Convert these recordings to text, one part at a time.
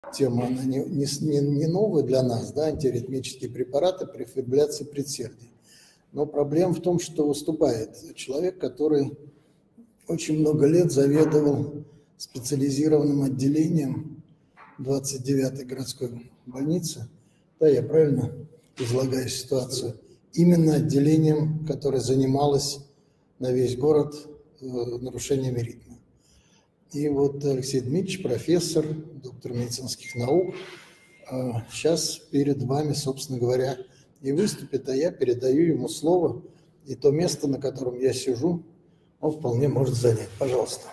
тема, она не новая для нас, да, антиаритмические препараты при фибрилляции предсердий. Но проблема в том, что выступает человек, который очень много лет заведовал специализированным отделением 29-й городской больницы. Да, я правильно излагаю ситуацию? Именно отделением, которое занималось на весь город нарушениями ритма. И вот Алексей Дмитриевич, профессор, доктор медицинских наук, сейчас перед вами, собственно говоря, и выступит, а я передаю ему слово, и то место, на котором я сижу, он вполне может занять. Пожалуйста.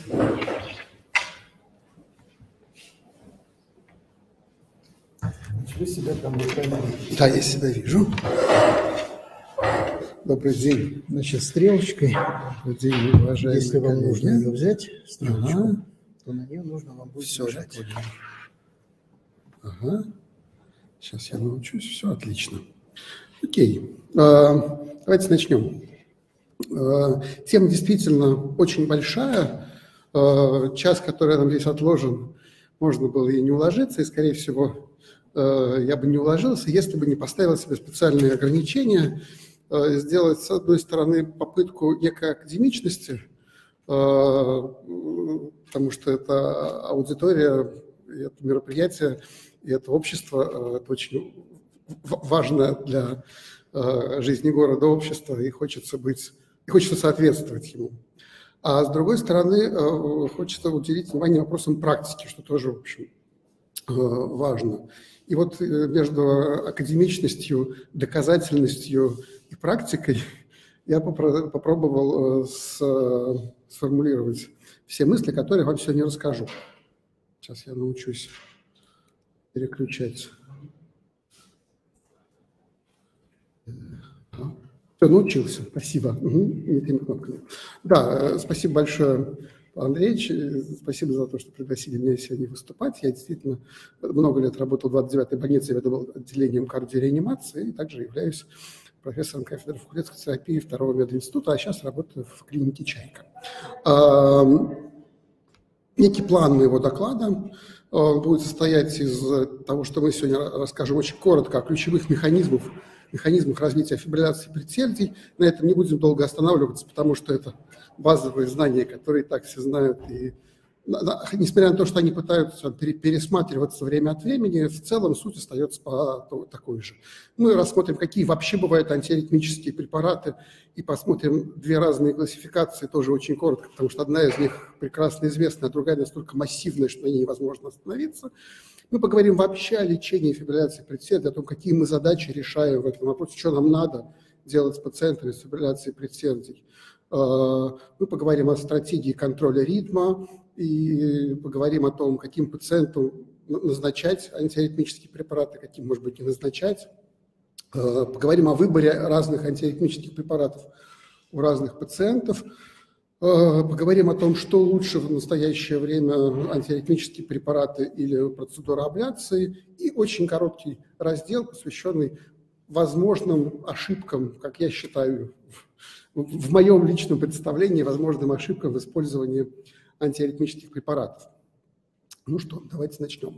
Вы себя там в экране видите? Да, я себя вижу. Добрый день. Значит, стрелочкой, добрый день, уважаемые, если вам нужно ее взять, стрелочку, то на нее нужно вам будет нажать. Ага. Сейчас я научусь. Все отлично. Окей. Давайте начнем. Тема действительно очень большая. Час, который нам здесь отложен, можно было и не уложиться, и, скорее всего, я бы не уложился, если бы не поставил себе специальные ограничения, сделать, с одной стороны, попытку некой академичности, потому что это аудитория, это мероприятие, и это общество, это очень важно для жизни города, общества, и хочется соответствовать ему. А с другой стороны, хочется уделить внимание вопросам практики, что тоже, в общем, важно. И вот между академичностью, доказательностью и практикой я попробовал сформулировать все мысли, которые вам сегодня расскажу. Сейчас я научусь переключать. Все, научился, спасибо. Этими кнопками. Да, спасибо большое, Андреевич, спасибо за то, что пригласили меня сегодня выступать. Я действительно много лет работал в 29-й больнице, заведовал отделением кардиореанимации, и также являюсь профессором кафедры факультетской терапии второго мединститута, а сейчас работаю в клинике «Чайка». Некий план моего доклада будет состоять из того, что мы сегодня расскажем очень коротко о ключевых механизмах развития фибрилляции предсердий. На этом не будем долго останавливаться, потому что это базовые знания, которые и так все знают. И, несмотря на то, что они пытаются пересматриваться время от времени, в целом суть остается такой же. Мы рассмотрим, какие вообще бывают антиаритмические препараты, и посмотрим две разные классификации, тоже очень коротко, потому что одна из них прекрасно известна, а другая настолько массивная, что на ней невозможно остановиться. Мы поговорим вообще о лечении фибрилляции предсердий, о том, какие мы задачи решаем в этом вопросе, что нам надо делать с пациентами с фибрилляцией предсердий. Мы поговорим о стратегии контроля ритма и поговорим о том, каким пациентам назначать антиаритмические препараты, каким, может быть, не назначать. Поговорим о выборе разных антиаритмических препаратов у разных пациентов. Поговорим о том, что лучше в настоящее время, антиаритмические препараты или процедура абляции. И очень короткий раздел, посвященный возможным ошибкам, как я считаю, в моем личном представлении, возможным ошибкам в использовании антиаритмических препаратов. Ну что, давайте начнем.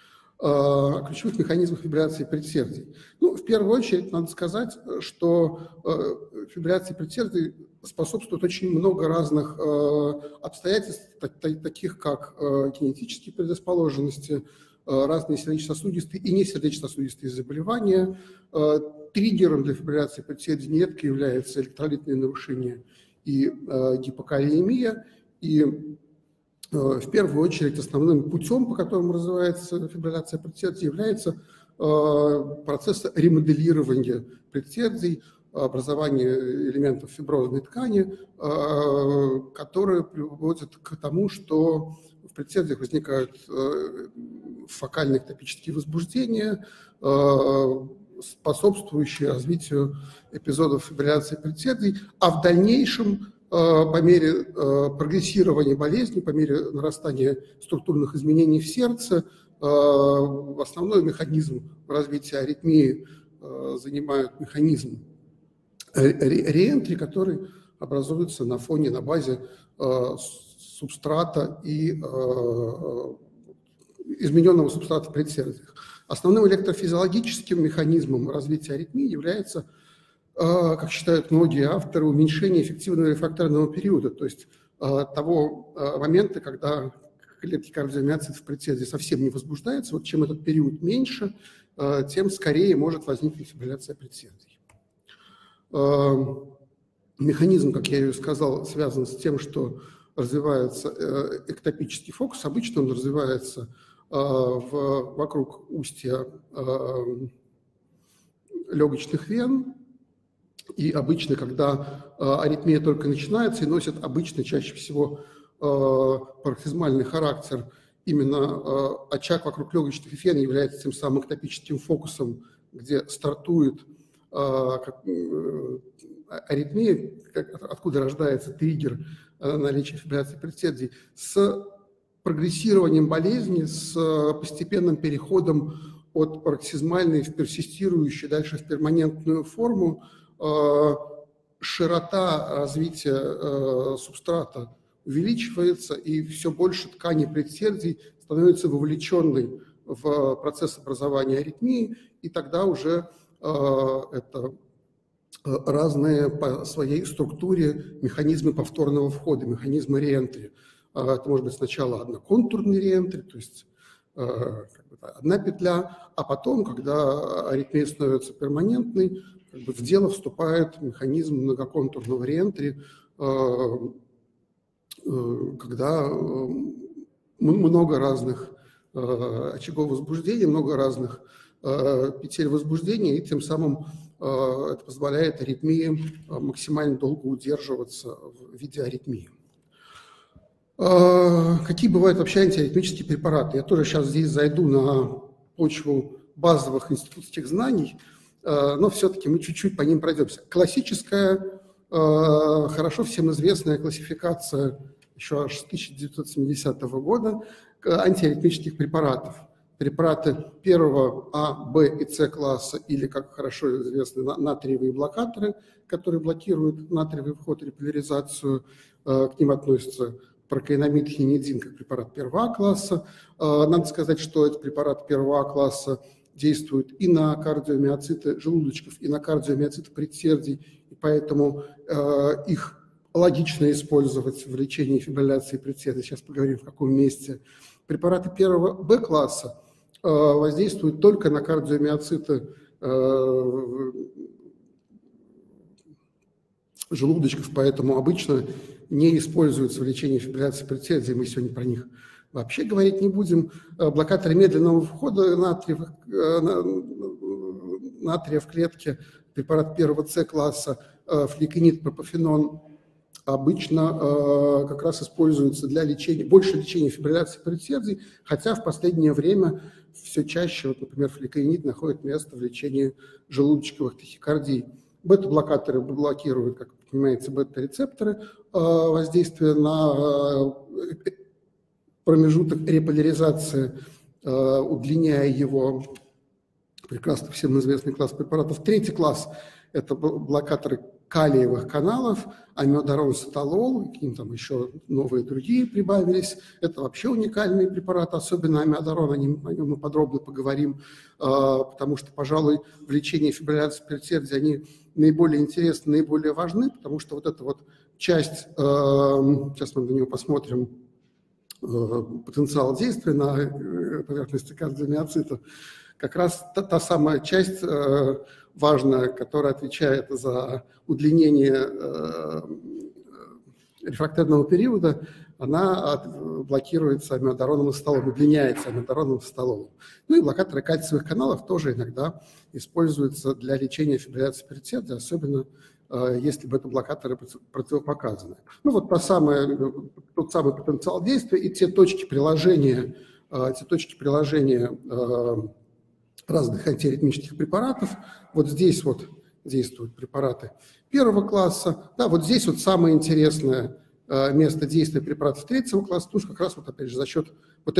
О ключевых механизмах фибрилляции предсердий. Ну, в первую очередь, надо сказать, что фибрилляции предсердий способствует очень много разных обстоятельств, таких как генетические предрасположенности, разные сердечно-сосудистые и несердечно-сосудистые заболевания. Триггером для фибрилляции предсердий нередко являются электролитные нарушения и гипокалиемия. И в первую очередь основным путем, по которому развивается фибрилляция предсердий, является процесс ремоделирования предсердий, образование элементов фиброзной ткани, которые приводят к тому, что в предсердиях возникают фокальные эктопические возбуждения, способствующие развитию эпизодов фибрилляции предсердий, а в дальнейшем, по мере прогрессирования болезни, по мере нарастания структурных изменений в сердце, основной механизм развития аритмии занимает механизм реентри, который образуется на фоне, на базе субстрата и измененного субстрата в предсердиях. Основным электрофизиологическим механизмом развития аритмии является, как считают многие авторы, уменьшение эффективного рефрактерного периода, то есть того момента, когда клетки кардиомиоцитов в предсердии совсем не возбуждаются. Вот чем этот период меньше, тем скорее может возникнуть фибрилляция предсердий. Механизм, как я и сказал, связан с тем, что развивается эктопический фокус. Обычно он развивается вокруг устья легочных вен. И обычно, когда аритмия только начинается и носит обычно чаще всего пароксизмальный характер, именно очаг вокруг легочных вен является тем самым эктопическим фокусом, где стартует аритмия, откуда рождается триггер наличия фибрилляции предсердий, с прогрессированием болезни, с постепенным переходом от пароксизмальной в персистирующую, дальше в перманентную форму, широта развития субстрата увеличивается, и все больше тканей предсердий становится вовлеченной в процесс образования аритмии, и тогда уже это разные по своей структуре механизмы повторного входа, механизмы реэнтри. Это может быть сначала одноконтурный реэнтри, то есть одна петля, а потом, когда аритмия становится перманентной, в дело вступает механизм многоконтурного реэнтри, когда много разных очагов возбуждения, много разных петель возбуждения, и тем самым это позволяет аритмии максимально долго удерживаться в виде аритмии. Какие бывают вообще антиаритмические препараты? Я тоже сейчас здесь зайду на почву базовых институтских знаний, но все-таки мы чуть-чуть по ним пройдемся. Классическая, хорошо всем известная классификация еще аж с 1970 года антиаритмических препаратов. Препараты первого А, Б и С класса, или, как хорошо известны, натриевые блокаторы, которые блокируют натриевый вход и реполяризацию. К ним относятся прокаинамид, хинидин, как препарат первого А класса. Надо сказать, что этот препарат первого А класса действует и на кардиомиоциты желудочков, и на кардиомиоциты предсердий, и поэтому их логично использовать в лечении фибрилляции предсердий. Сейчас поговорим, в каком месте. Препараты первого Б класса воздействуют только на кардиомиоциты желудочков, поэтому обычно не используются в лечении фибрилляции предсердий, мы сегодня про них вообще говорить не будем. Блокаторы медленного входа натрия в клетке, препарат первого С класса, флекинид, пропофенон, обычно как раз используются для лечения, больше лечения фибрилляции предсердий, хотя в последнее время все чаще, вот, например, флекинид находит место в лечении желудочковых тахикардий. Бета-блокаторы блокируют, как понимаете, бета-рецепторы, воздействие на промежуток реполяризации, удлиняя его. Прекрасно всем известный класс препаратов. Третий класс – это блокаторы калиевых каналов, амиодарон, саталол, к ним там еще новые другие прибавились. Это вообще уникальные препараты, особенно амиодарон, о нем мы подробно поговорим, потому что, пожалуй, в лечении фибрилляции предсердий они наиболее интересны, наиболее важны, потому что вот эта вот часть, сейчас мы на нее посмотрим, потенциал действия на поверхности кардиомиоцита, как раз та самая часть важная, которая отвечает за удлинение рефрактерного периода, она блокируется амиодароновым столом, удлиняется амиодароновым столом. Ну и блокаторы кальциевых каналов тоже иногда используются для лечения фибрилляции предсердий, особенно если бета-блокаторы противопоказаны. Ну вот тот самый потенциал действия и те точки приложения разных антиаритмических препаратов. Вот здесь вот действуют препараты первого класса. Да, вот здесь вот самое интересное место действия препаратов третьего класса, потому что как раз вот опять же за счет вот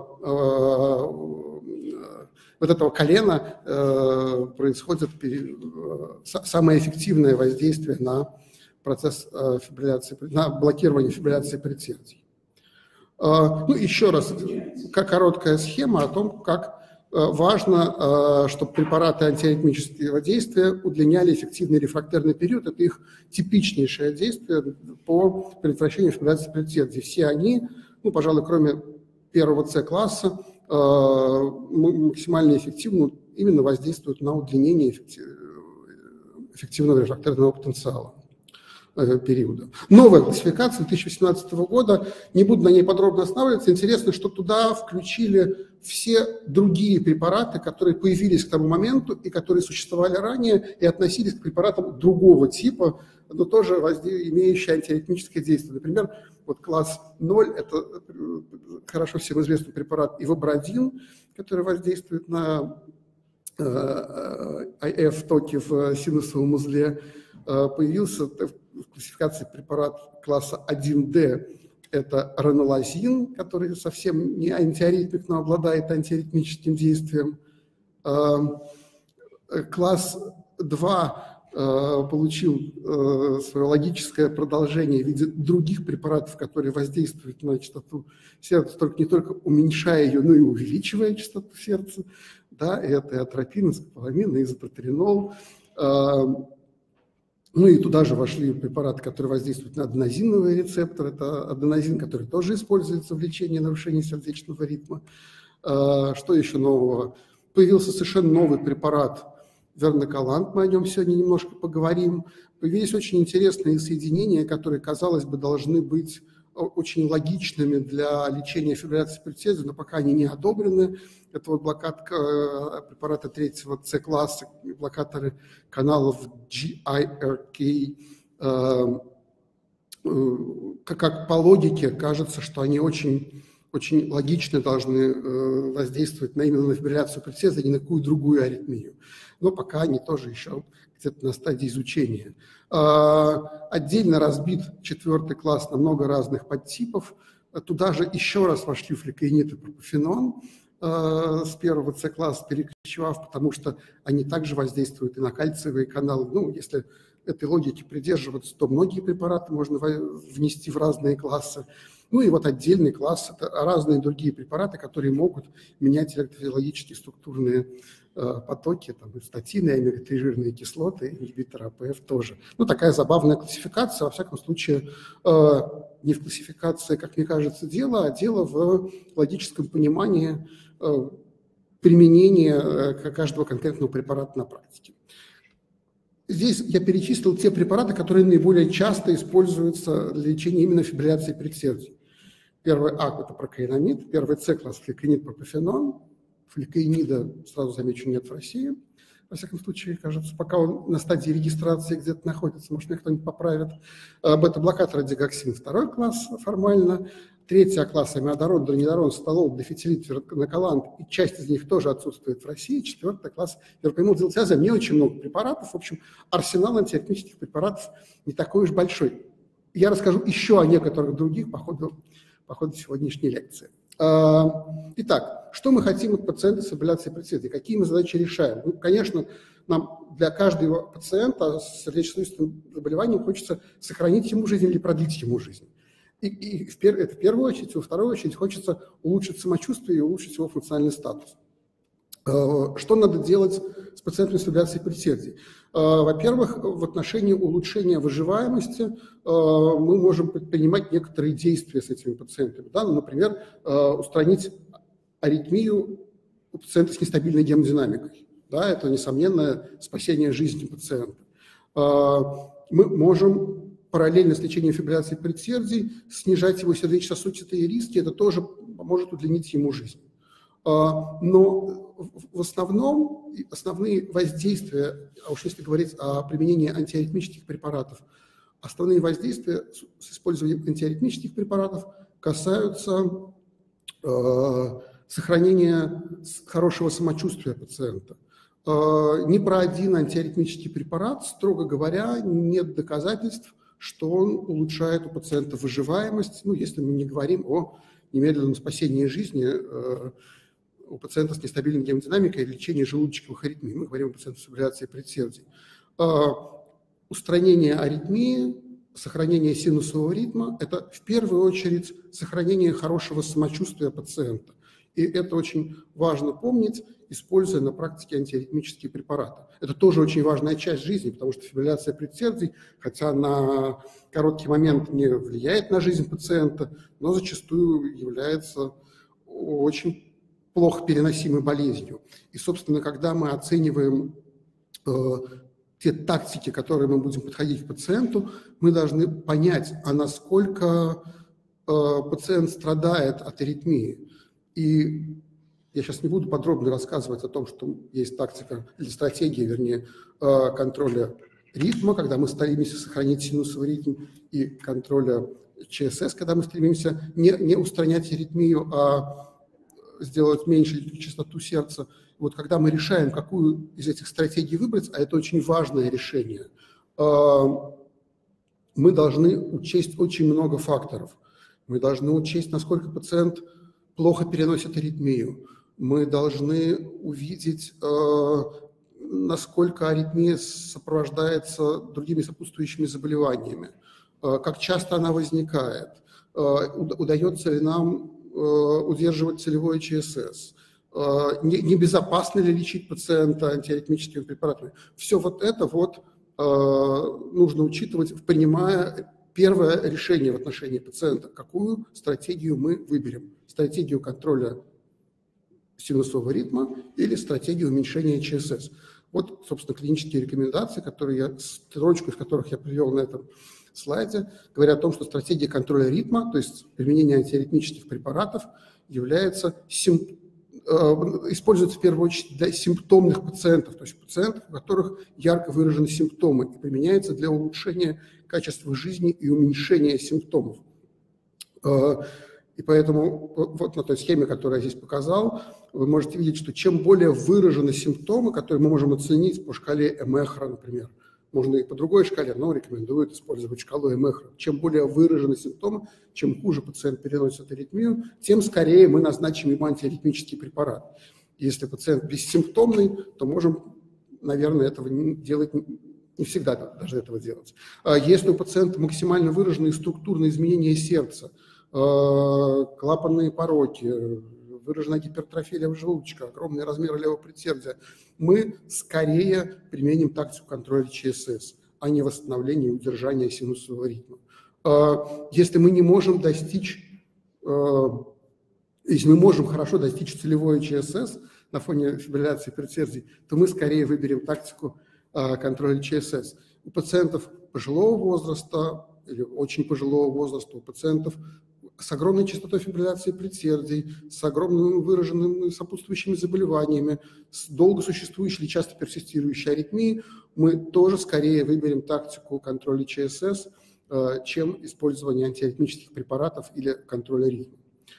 этого колена происходит самое эффективное воздействие на процесс фибрилляции, на блокирование фибрилляции предсердий. Ну, еще раз, как короткая схема о том, как важно, чтобы препараты антиаритмического действия удлиняли эффективный рефрактерный период. Это их типичнейшее действие по предотвращению фибрилляции предсердий. Все они, ну, пожалуй, кроме первого С-класса, максимально эффективно именно воздействуют на удлинение эффективного рефрактерного потенциала периода. Новая классификация 2018 года, не буду на ней подробно останавливаться, интересно, что туда включили все другие препараты, которые появились к тому моменту и которые существовали ранее и относились к препаратам другого типа, но тоже имеющие антиаритмическое действие. Например, вот класс 0 – это хорошо всем известный препарат ивабрадин, который воздействует на IF-токи в синусовом узле. Появился в классификации препарат класса 1D, это ранолазин, который совсем не антиаритмик, но обладает антиаритмическим действием. Класс 2 получил свое логическое продолжение в виде других препаратов, которые воздействуют на частоту сердца, не только уменьшая ее, но и увеличивая частоту сердца. Да, это и атропин, и скополамин, и изопропиринол. Ну и туда же вошли препараты, которые воздействуют на аденозиновый рецептор. Это аденозин, который тоже используется в лечении нарушений сердечного ритма. Что еще нового? Появился совершенно новый препарат верноколант, мы о нем сегодня немножко поговорим. Появились очень интересные соединения, которые, казалось бы, должны быть очень логичными для лечения фибрилляции предсердий, но пока они не одобрены. Это вот блокадка препарата третьего С-класса, блокаторы каналов GIRK. Как по логике кажется, что они очень логично должны воздействовать именно на фибрилляцию предсердий, а не на какую другую аритмию. Но пока они тоже еще где-то на стадии изучения. Отдельно разбит четвертый класс на много разных подтипов. Туда же еще раз вошли флекаинид и пропофенон с первого С-класса перекочевав, потому что они также воздействуют и на кальциевые каналы. Ну, если этой логики придерживаться, то многие препараты можно внести в разные классы. Ну и вот отдельный класс – это разные другие препараты, которые могут менять электрофизиологические структурные потоки, там, статины, омега-3 жирные кислоты, ингибиторы АПФ тоже. Ну, такая забавная классификация, во всяком случае, не в классификации, как мне кажется, дело, а дело в логическом понимании применения каждого конкретного препарата на практике. Здесь я перечислил те препараты, которые наиболее часто используются для лечения именно фибрилляции предсердий. Первый А – это прокаинамид, первый С-класс – флекаинид, пропофенон. Флекаинида, сразу замечу, нет в России. Во всяком случае, кажется, пока он на стадии регистрации где-то находится, может, меня кто-нибудь поправит. Бета-блокатор дигоксин, второй класс формально. Третий класс – амиодарон, дронидорон, столол, дефитилит, верноколант, и часть из них тоже отсутствует в России. Четвертый класс – верпаимол, дилтиазем. Не очень много препаратов. В общем, арсенал антиаритмических препаратов не такой уж большой. Я расскажу еще о некоторых других по ходу сегодняшней лекции. Итак, что мы хотим от пациента с фибрилляцией предсердий? Какие мы задачи решаем? Ну, конечно, нам для каждого пациента с сердечно-сосудистым заболеванием хочется сохранить ему жизнь или продлить ему жизнь. Это в первую очередь. Во вторую очередь хочется улучшить самочувствие и улучшить его функциональный статус. Что надо делать с пациентами с фибрилляцией предсердий? Во-первых, в отношении улучшения выживаемости мы можем предпринимать некоторые действия с этими пациентами. Да? Ну, например, устранить аритмию у пациента с нестабильной гемодинамикой. Да? Это, несомненно, спасение жизни пациента. Мы можем параллельно с лечением фибрилляции предсердий снижать его сердечно-сосудистые риски. Это тоже поможет удлинить ему жизнь. Но в основном основные воздействия, а уж если говорить о применении антиаритмических препаратов, основные воздействия с использованием антиаритмических препаратов касаются сохранения хорошего самочувствия пациента. Ни про один антиаритмический препарат, строго говоря, нет доказательств, что он улучшает у пациента выживаемость, ну, если мы не говорим о немедленном спасении жизни у пациента с нестабильной гемодинамикой и лечении желудочковых аритмий. Мы говорим о пациентах с фибрилляцией предсердий. Устранение аритмии сохранение синусового ритма – это в первую очередь сохранение хорошего самочувствия пациента. И это очень важно помнить, используя на практике антиаритмические препараты. Это тоже очень важная часть жизни, потому что фибрилляция предсердий, хотя на короткий момент не влияет на жизнь пациента, но зачастую является очень плохо переносимой болезнью. И, собственно, когда мы оцениваем те тактики, которые мы будем подходить к пациенту, мы должны понять, а насколько пациент страдает от аритмии. И я сейчас не буду подробно рассказывать о том, что есть тактика или стратегия, вернее, контроля ритма, когда мы стремимся сохранить синусовый ритм, и контроля ЧСС, когда мы стремимся не устранять аритмию, а сделать меньше частоту сердца. Вот когда мы решаем, какую из этих стратегий выбрать, а это очень важное решение, мы должны учесть очень много факторов. Мы должны учесть, насколько пациент плохо переносит аритмию. Мы должны увидеть, насколько аритмия сопровождается другими сопутствующими заболеваниями, как часто она возникает, удается ли нам удерживать целевое ЧСС, небезопасно ли лечить пациента антиаритмическими препаратами. Все вот это нужно учитывать, принимая первое решение в отношении пациента, какую стратегию мы выберем. Стратегию контроля синусового ритма или стратегию уменьшения ЧСС. Вот, собственно, клинические рекомендации, строчку из которых я привел на этом слайде, говорят о том, что стратегия контроля ритма, то есть применение антиаритмических препаратов, используется в первую очередь для симптомных пациентов, то есть пациентов, у которых ярко выражены симптомы, и применяется для улучшения качества жизни и уменьшения симптомов. И поэтому вот на той схеме, которую я здесь показал, вы можете видеть, что чем более выражены симптомы, которые мы можем оценить по шкале Эмехра, например, можно и по другой шкале, но рекомендуют использовать шкалу Эмехра. Чем более выражены симптомы, чем хуже пациент переносит аритмию, тем скорее мы назначим ему антиаритмический препарат. Если пациент бессимптомный, то можем, наверное, этого делать не всегда даже этого делать. Если у пациента максимально выраженные структурные изменения сердца, клапанные пороки, выраженная гипертрофия левого желудочка, огромные размеры левого предсердия, мы скорее применим тактику контроля ЧСС, а не восстановления и удержания синусового ритма. Если мы можем хорошо достичь целевой ЧСС на фоне фибрилляции предсердий, то мы скорее выберем тактику контроля ЧСС. У пациентов пожилого возраста или очень пожилого возраста, у пациентов с огромной частотой фибрилляции предсердий, с огромными выраженными сопутствующими заболеваниями, с долго существующей или часто персистирующей аритмией, мы тоже скорее выберем тактику контроля ЧСС, чем использование антиаритмических препаратов или контроля ритма.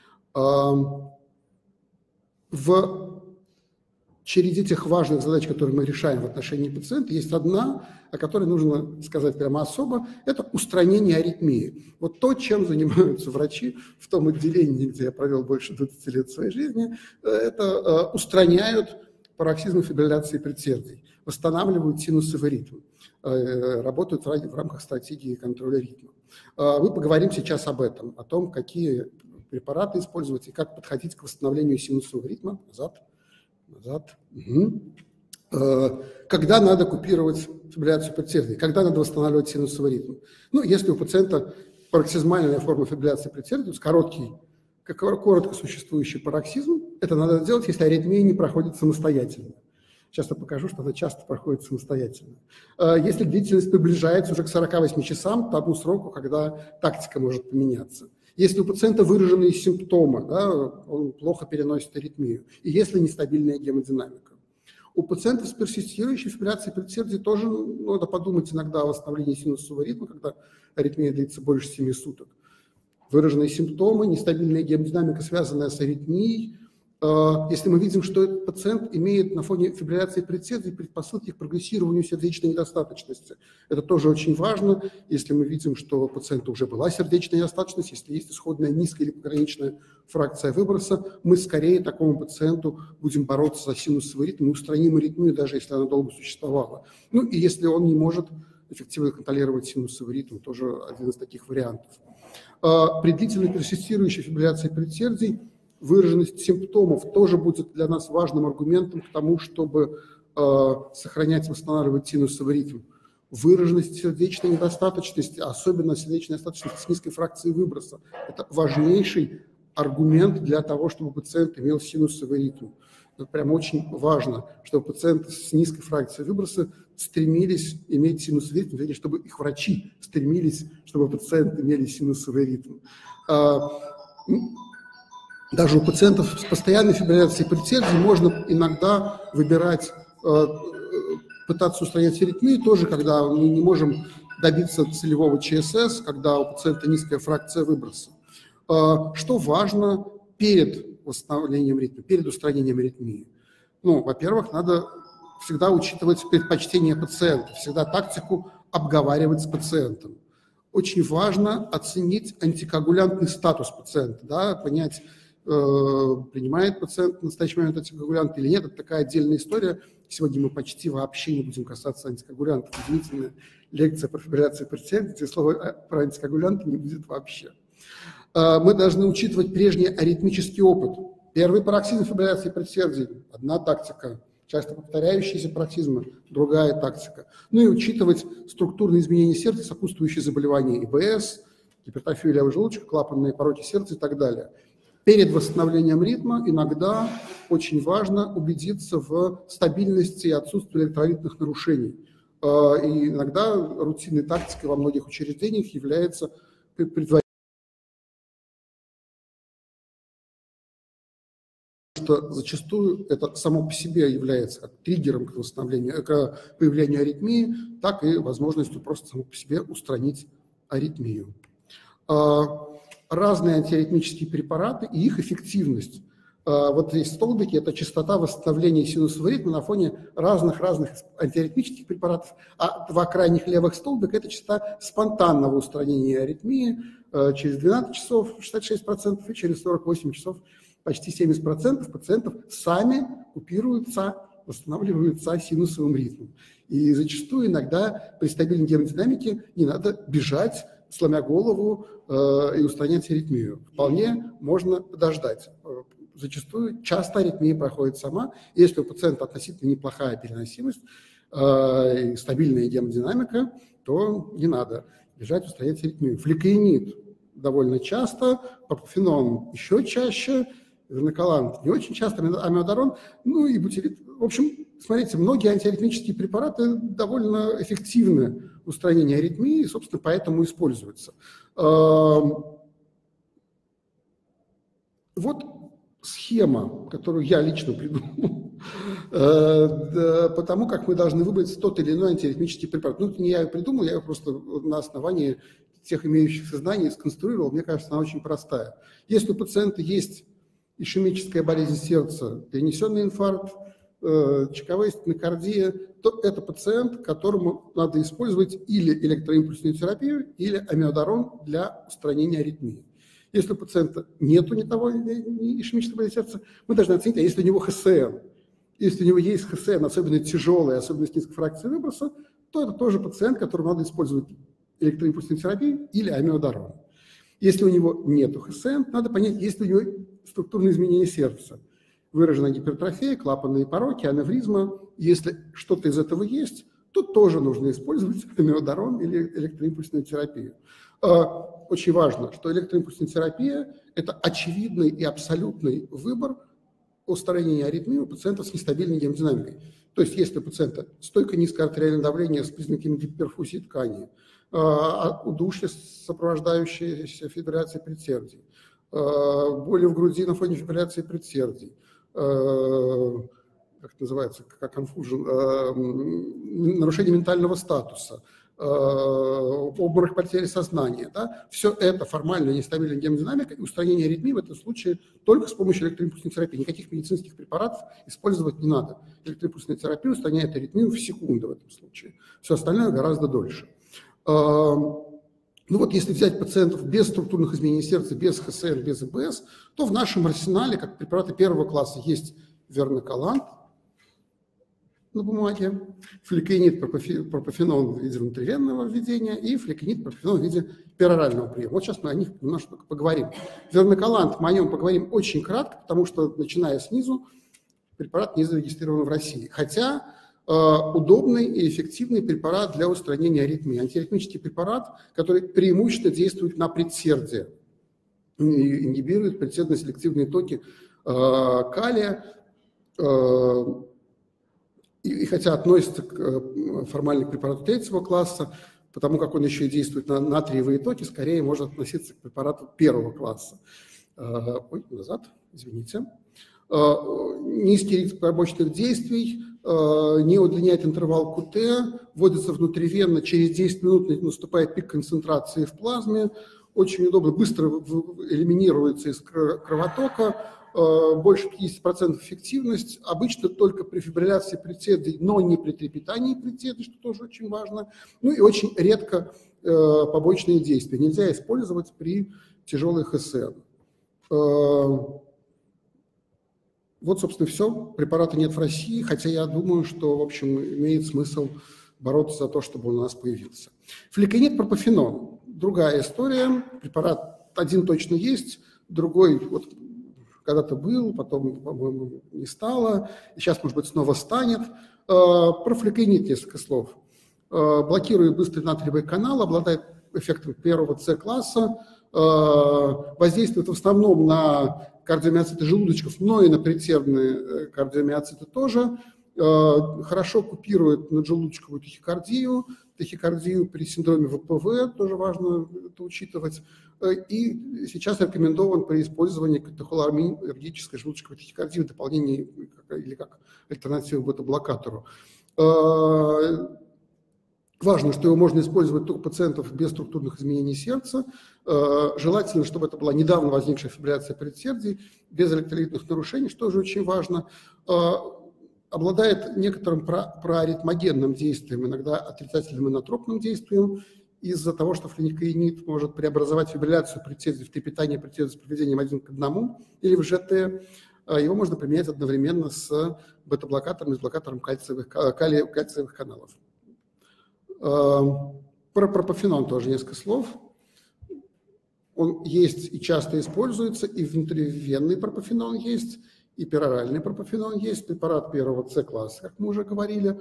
В череде тех важных задач, которые мы решаем в отношении пациента, есть одна, о которой нужно сказать прямо особо, это устранение аритмии. Вот то, чем занимаются врачи в том отделении, где я провел больше 20 лет своей жизни, это устраняют пароксизмы фибрилляции предсердий, восстанавливают синусовый ритм, работают в рамках стратегии контроля ритма. Мы поговорим сейчас об этом, о том, какие препараты использовать и как подходить к восстановлению синусового ритма. Назад. Угу. Когда надо купировать фибрилляцию предсердий? Когда надо восстанавливать синусовый ритм? Ну, если у пациента пароксизмальная форма фибрилляции предсердий, коротко существующий пароксизм, это надо делать, если аритмия не проходит самостоятельно. Сейчас я покажу, что это часто проходит самостоятельно. Если длительность приближается уже к 48 часам, к тому сроку, когда тактика может поменяться. Если у пациента выраженные симптомы, да, он плохо переносит аритмию, и если нестабильная гемодинамика. У пациентов с персистирующей фибрилляцией предсердий тоже надо подумать иногда о восстановлении синусового ритма, когда аритмия длится больше 7 суток. Выраженные симптомы, нестабильная гемодинамика, связанная с аритмией. Если мы видим, что этот пациент имеет на фоне фибрилляции предсердий предпосылки к прогрессированию сердечной недостаточности. Это тоже очень важно. Если мы видим, что у пациента уже была сердечная недостаточность, если есть исходная низкая или пограничная фракция выброса, мы скорее такому пациенту будем бороться за синусовый ритм и устраним аритмию, даже если она долго существовала. Ну и если он не может эффективно контролировать синусовый ритм, тоже один из таких вариантов. При длительной персистирующей фибрилляции предсердий выраженность симптомов тоже будет для нас важным аргументом к тому, чтобы сохранять, восстанавливать синусовый ритм. Выраженность сердечной недостаточности, особенно сердечной недостаточности с низкой фракцией выброса, это важнейший аргумент для того, чтобы пациент имел синусовый ритм. Это прям очень важно, чтобы пациенты с низкой фракцией выброса стремились иметь синусовый ритм, чтобы их врачи стремились, чтобы пациенты имели синусовый ритм. Даже у пациентов с постоянной фибрилляцией предсердий можно иногда выбирать, пытаться устранять аритмию, тоже когда мы не можем добиться целевого ЧСС, когда у пациента низкая фракция выброса. Что важно перед восстановлением ритма, перед устранением аритмии? Ну, во-первых, надо всегда учитывать предпочтения пациента, всегда тактику обговаривать с пациентом. Очень важно оценить антикоагулянтный статус пациента, да, понять, принимает пациент в настоящий момент антикоагулянт или нет. Это такая отдельная история. Сегодня мы почти вообще не будем касаться антикоагулянтов. Удивительная лекция про фибрилляцию предсердий, где слова про антикоагулянты не будет вообще. Мы должны учитывать прежний аритмический опыт. Первый пароксизм фибрилляции предсердий – одна тактика, часто повторяющиеся пароксизмы – другая тактика. Ну и учитывать структурные изменения сердца, сопутствующие заболевания ИБС, гипертрофию левого желудочка, клапанные пороки сердца и так далее. Перед восстановлением ритма иногда очень важно убедиться в стабильности и отсутствии электролитных нарушений. И иногда рутинной тактикой во многих учреждениях является предварительно, что зачастую это само по себе является как триггером к восстановлению, к появлению аритмии, так и возможностью просто само по себе устранить аритмию. Разные антиаритмические препараты и их эффективность. Вот здесь столбики – это частота восстановления синусового ритма на фоне разных антиаритмических препаратов, а два крайних левых столбика – это частота спонтанного устранения аритмии через 12 часов 66% и через 48 часов почти 70% пациентов сами купируются, восстанавливаются синусовым ритмом. И зачастую иногда при стабильной гемодинамике не надо бежать, сломя голову и устранять аритмию. Вполне можно подождать. Зачастую часто аритмия проходит сама. Если у пациента относительно неплохая переносимость и стабильная гемодинамика, то не надо бежать устранять аритмию. Флекаинид довольно часто, пропофенон еще чаще, верноколант не очень часто, амиодарон, ну и бутирид. В общем, смотрите, многие антиаритмические препараты довольно эффективны в устранении аритмии, и, собственно, поэтому используются. Вот схема, которую я лично придумал, потому как мы должны выбрать тот или иной антиаритмический препарат. Ну, не я ее придумал, я ее просто на основании тех имеющихся знаний сконструировал. Мне кажется, она очень простая. Если у пациента есть ишемическая болезнь сердца, перенесенный инфаркт, ЧКВ, стенокардия, то это пациент, которому надо использовать или электроимпульсную терапию, или амиодарон для устранения аритмии. Если у пациента нету ни того, ни ишемической болезни сердца, мы должны оценить, а если у него ХСН, если у него есть ХСН, особенно тяжелая, особенно с низкой фракцией выброса, то это тоже пациент, которому надо использовать электроимпульсную терапию или амиодарон. Если у него нет ХСН, надо понять, есть ли у него структурные изменения сердца. Выражена гипертрофия, клапанные пороки, аневризма. Если что-то из этого есть, то тоже нужно использовать амиодарон или электроимпульсную терапию. Очень важно, что электроимпульсная терапия – это очевидный и абсолютный выбор устранения аритмии у пациентов с нестабильной гемодинамикой. То есть если у пациента стойко низкое артериальное давление с признаками гиперфузии ткани, удушье, сопровождающееся фибрилляцией предсердий, боли в груди на фоне фибрилляции предсердий, как это называется, как конфужен, нарушение ментального статуса, обморок, потери сознания. Да? Все это формально нестабильная гемодинамика, и устранение аритмии в этом случае только с помощью электроимпульсной терапии. Никаких медицинских препаратов использовать не надо. Электроимпульсная терапия устраняет аритмию в секунду в этом случае. Все остальное гораздо дольше. Ну вот если взять пациентов без структурных изменений сердца, без ХСН, без ИБС, то в нашем арсенале, как препараты первого класса, есть верноколант, на бумаге, флеконид пропофенон в виде внутривенного введения и флеконид пропофенон в виде перорального приема. Вот сейчас мы о них немножко поговорим. Вермиколант, мы о нем поговорим очень кратко, потому что, начиная снизу, препарат не зарегистрирован в России. Хотя удобный и эффективный препарат для устранения аритмии. Антиаритмический препарат, который преимущественно действует на предсердие, ингибирует предсердно-селективные токи калия, и хотя относится формально к препарату третьего класса, потому как он еще и действует на натриевые токи, скорее может относиться к препарату первого класса. Извините. Низкий риск побочных действий, не удлиняет интервал КТ, вводится внутривенно, через 10 минут наступает пик концентрации в плазме, очень удобно, быстро элиминируется из кровотока, больше 50% эффективность, обычно только при фибрилляции предсердий, но не при трепетании предсердий, что тоже очень важно, ну и очень редко побочные действия, нельзя использовать при тяжелых СН. Вот, собственно, все. Препарата нет в России, хотя я думаю, что, в общем, имеет смысл бороться за то, чтобы он у нас появился. Флеконид пропофенон. Другая история. Препарат один точно есть, другой вот когда-то был, потом, по-моему, не стало, и сейчас, может быть, снова станет. Про флеконид несколько слов. Блокирует быстрый натриевый канал, обладает эффектом первого С-класса, воздействует в основном на кардиомиоциты желудочков, но и на предсердные кардиомиоциты тоже. Хорошо купирует наджелудочковую тахикардию при синдроме ВПВ, тоже важно это учитывать. И сейчас рекомендован при использовании катехоларминергической желудочковой тахикардии в дополнение или как альтернативу бета-блокатору. Важно, что его можно использовать только у пациентов без структурных изменений сердца. Желательно, чтобы это была недавно возникшая фибрилляция предсердий, без электролитных нарушений, что тоже очень важно. Обладает некоторым проаритмогенным действием, иногда отрицательным инотропным действием, из-за того, что флеконид может преобразовать фибрилляцию предсердий в трепетание предсердий с проведением 1 к 1 или в ЖТ. Его можно применять одновременно с бета-блокатором и с блокатором кальциевых каналов. Про пропофенон тоже несколько слов. Он есть и часто используется, и внутривенный пропофенон есть, и пероральный пропофенон есть, препарат первого С-класса, как мы уже говорили.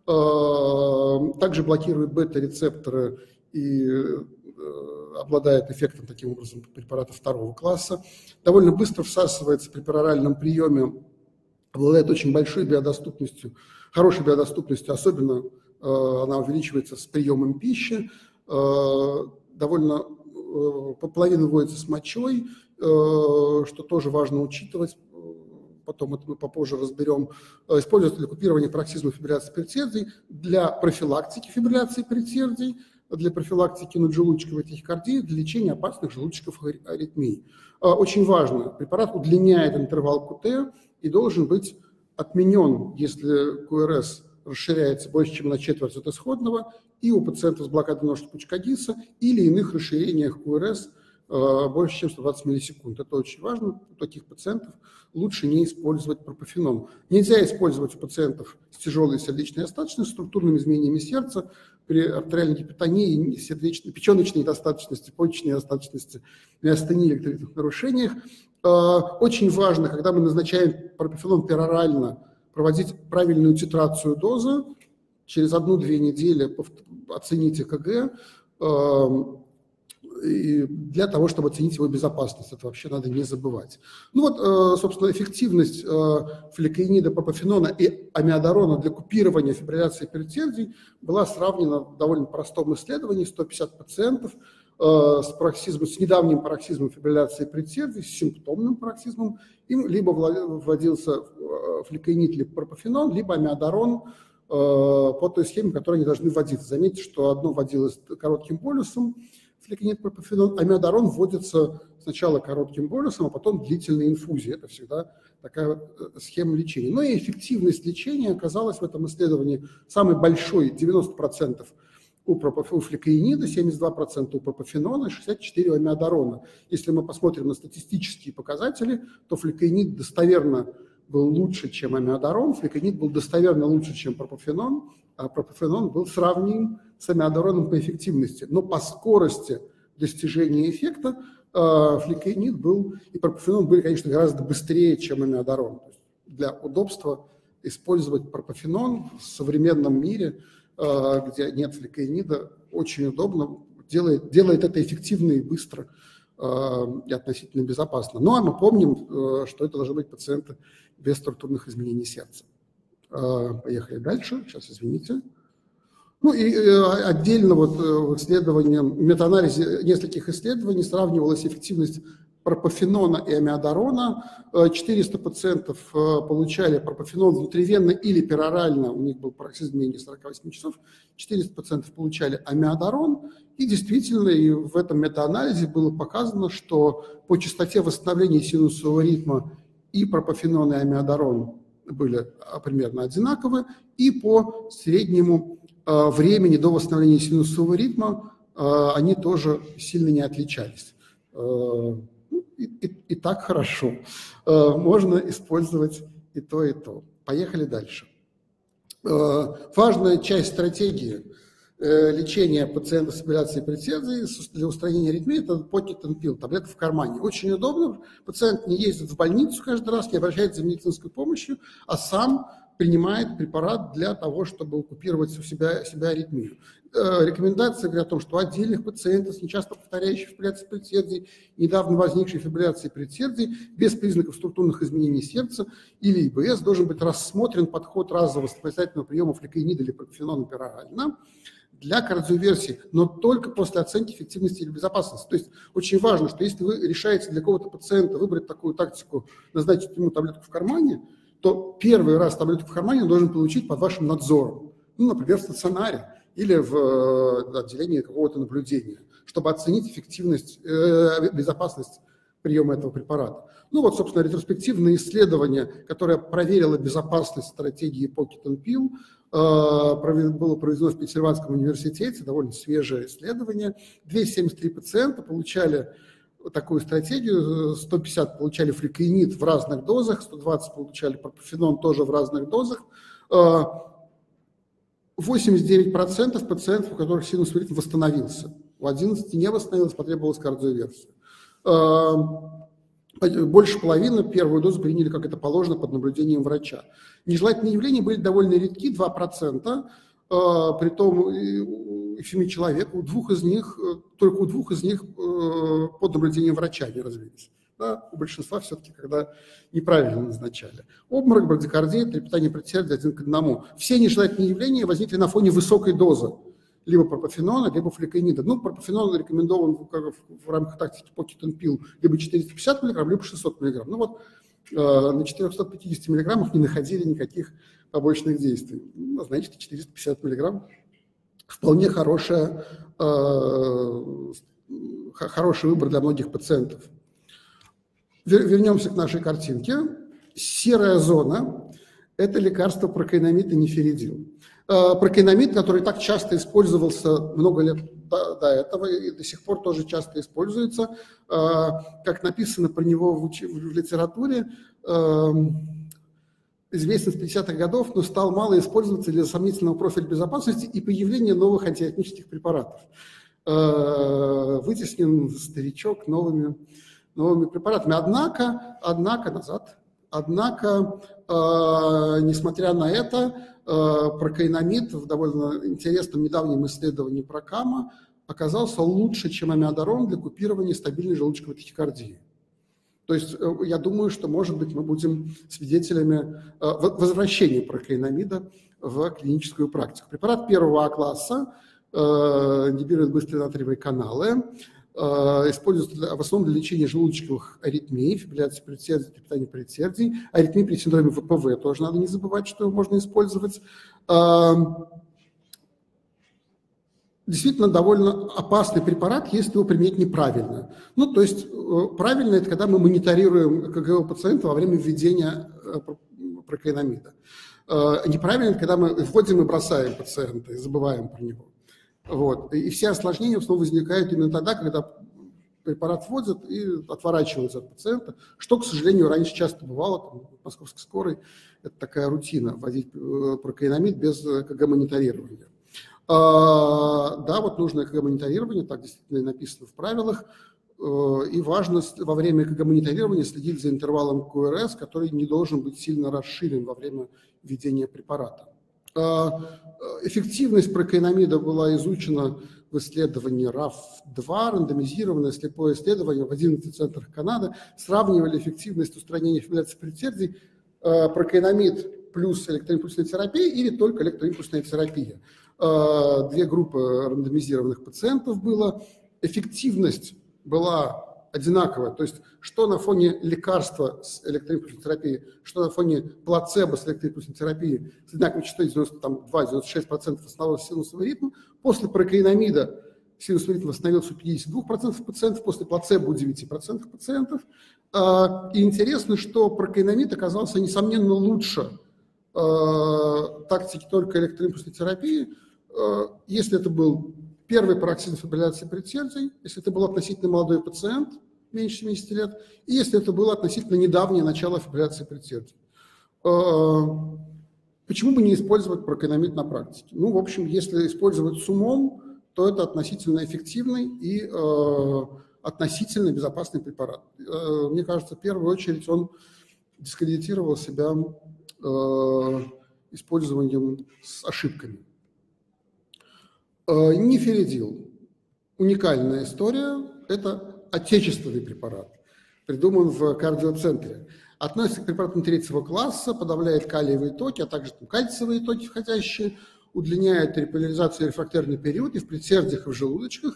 Также блокирует бета-рецепторы и обладает эффектом, таким образом, препарата второго класса. Довольно быстро всасывается при пероральном приеме, обладает очень большой биодоступностью, хорошей биодоступностью, особенно она увеличивается с приемом пищи, довольно половина вводится с мочой, что тоже важно учитывать, потом это мы попозже разберем. Используется для купирования пароксизма фибрилляции предсердий, для профилактики фибрилляции предсердий, для профилактики наджелудочковой тахикардии, для лечения опасных желудочковых аритмий. Очень важно, препарат удлиняет интервал КТ и должен быть отменен, если КРС расширяется больше, чем на четверть от исходного, и у пациентов с блокадой ножки пучка Гисса или иных расширениях КРС больше, чем 120 миллисекунд. Это очень важно. У таких пациентов лучше не использовать пропофенон. Нельзя использовать у пациентов с тяжелой сердечной остаточностью, структурными изменениями сердца, при артериальной гипотонии, печеночной недостаточности, почечной недостаточности, миостении, электролитных нарушениях. Очень важно, когда мы назначаем пропофенон перорально, проводить правильную титрацию дозы. Через 1-2 недели оцените КГ для того, чтобы оценить его безопасность. Это вообще надо не забывать. Ну вот, собственно, эффективность флеконида, пропофенона и амиодарона для купирования фибрилляции предсердий была сравнена в довольно простом исследовании. 150 пациентов с недавним пароксизмом фибрилляции предсердий, с симптомным пароксизмом, им либо вводился флеконид, либо пропофенон, либо амиодарон по той схеме, которой они должны вводиться. Заметьте, что одно вводилось коротким болюсом, флеконид, пропофенон, амиодарон вводится сначала коротким болюсом, а потом длительной инфузией. Это всегда такая схема лечения. Но и эффективность лечения оказалась в этом исследовании самой большой, 90% у флеконида, 72% у пропофенона, 64% у амиодарона. Если мы посмотрим на статистические показатели, то флеконид достоверно был лучше, чем амиодарон, флеконид был достоверно лучше, чем пропофенон, а пропофенон был сравним с амиодароном по эффективности. Но по скорости достижения эффекта флеконид был и пропофенон были, конечно, гораздо быстрее, чем амиодарон. Для удобства использовать пропофенон в современном мире, где нет флеконида, очень удобно, делает это эффективно и быстро и относительно безопасно. Ну, а мы помним, что это должны быть пациенты без структурных изменений сердца. Поехали дальше. Сейчас, извините. Ну и отдельно вот в исследовании, в метаанализе нескольких исследований сравнивалась эффективность пропофенона и амиодарона. 400 пациентов получали пропофенон внутривенно или перорально, у них был пароксизм менее 48 часов, 400 пациентов получали амиодарон, и действительно и в этом метаанализе было показано, что по частоте восстановления синусового ритма и пропофенон, и амиодарон были примерно одинаковы, и по среднему времени до восстановления синусового ритма они тоже сильно не отличались. И так хорошо. Можно использовать и то, и то. Поехали дальше. Важная часть стратегии лечения пациента с фибрилляцией предсердий для устранения аритмии – это pocket and pill, таблетка в кармане. Очень удобно. Пациент не ездит в больницу каждый раз, не обращается за медицинской помощью, а сам принимает препарат для того, чтобы оккупировать у себя аритмию. Рекомендации говорят о том, что у отдельных пациентов с нечасто повторяющей фибрилляцией предсердий, недавно возникшей фибрилляцией предсердий, без признаков структурных изменений сердца или ИБС, должен быть рассмотрен подход разового восстановительного приема флеконида или пропофенона перорально для кардиоверсии, но только после оценки эффективности или безопасности. То есть очень важно, что если вы решаете для какого-то пациента выбрать такую тактику, назначить ему таблетку в кармане, то первый раз таблетку в кармане он должен получить под вашим надзором, ну, например, в стационаре или в отделении какого-то наблюдения, чтобы оценить эффективность, безопасность приема этого препарата. Ну вот, собственно, ретроспективное исследование, которое проверило безопасность стратегии Pocket and Pill, было проведено в Пенсильванском университете, довольно свежее исследование. 273 пациента получали такую стратегию, 150 получали флекоинид в разных дозах, 120 получали пропофенон тоже в разных дозах. 89% пациентов, у которых синусовый ритм восстановился. У 11 не восстановилось, потребовалась кардиоверсия. Больше половины первую дозу приняли, как это положено, под наблюдением врача. Нежелательные явления были довольно редки, 2%, притом у 7 человек, только у двух из них под наблюдением врача не развились. Да, у большинства все-таки, когда неправильно назначали. Обморок, брадикардия, трепетание предсердия 1 к 1. Все нежелательные явления возникли на фоне высокой дозы либо пропофенона, либо флекоинида. Ну, пропофенон рекомендован в рамках тактики Pocket and Pill либо 450 мг, либо 600 мг. Ну вот на 450 мг не находили никаких побочных действий. Ну, значит, 450 мг вполне хороший выбор для многих пациентов. Вернемся к нашей картинке. Серая зона – это лекарство прокаинамид и ниферидил. Прокаинамид, который так часто использовался много лет до этого и до сих пор тоже часто используется, как написано про него в литературе, известен с 50-х годов, но стал мало использоваться из-за сомнительного профиля безопасности и появления новых антиаритмических препаратов. Вытеснен старичок новыми препаратами. Однако, несмотря на это, прокаинамид в довольно интересном недавнем исследовании Прокама оказался лучше, чем амиодарон для купирования стабильной желудочковой тахикардии. То есть я думаю, что, может быть, мы будем свидетелями возвращения прокаинамида в клиническую практику. Препарат первого А-класса ингибирует быстрые натриевые каналы, используется в основном для лечения желудочковых аритмий, фибрилляции предсердий, трепетания предсердий, аритмий при синдроме ВПВ тоже надо не забывать, что его можно использовать. Действительно довольно опасный препарат, если его применять неправильно. Ну, то есть правильно – это когда мы мониторируем КГО пациента во время введения прокаинамида. Неправильно – это когда мы вводим и бросаем пациента и забываем про него. Вот. И все осложнения в основном возникают именно тогда, когда препарат вводят и отворачиваются от пациента, что, к сожалению, раньше часто бывало, там, в московской скорой это такая рутина, вводить прокаинамид без ЭКГ-мониторирования. Да, вот нужно ЭКГ-мониторирование, так действительно и написано в правилах, и важно во время ЭКГ-мониторирования следить за интервалом КРС, который не должен быть сильно расширен во время введения препарата. Эффективность прокаинамида была изучена в исследовании RAF-2, рандомизированное слепое исследование в 11 центрах Канады, сравнивали эффективность устранения фибрилляции предсердий прокаинамид плюс электроимпульсная терапия или только электроимпульсная терапия. Две группы рандомизированных пациентов было. Эффективность была одинаковая, то есть что на фоне лекарства с электроимпульсной терапией, что на фоне плацебо с электроимпульсной терапией с одинаковой частотой 92-96% восстановился синусовый ритм. После прокаинамида синусовый ритм восстановился у 52% пациентов, после плацебо у 9% пациентов. И интересно, что прокаинамид оказался, несомненно, лучше тактики только электроимпульсной терапии, если это был первый пароксизм фибрилляции предсердий, если это был относительно молодой пациент, меньше 70 лет, и если это было относительно недавнее начало фибрилляции предсердий. Почему бы не использовать прокаинамид на практике? Ну, в общем, если использовать с умом, то это относительно эффективный и относительно безопасный препарат. Мне кажется, в первую очередь он дискредитировал себя использованием с ошибками. Ниферидил. Уникальная история. Это отечественный препарат, придуман в кардиоцентре. Относится к препаратам третьего класса, подавляет калиевые токи, а также кальциевые токи входящие, удлиняет реполяризацию и рефрактерный период и в предсердиях, и в желудочках,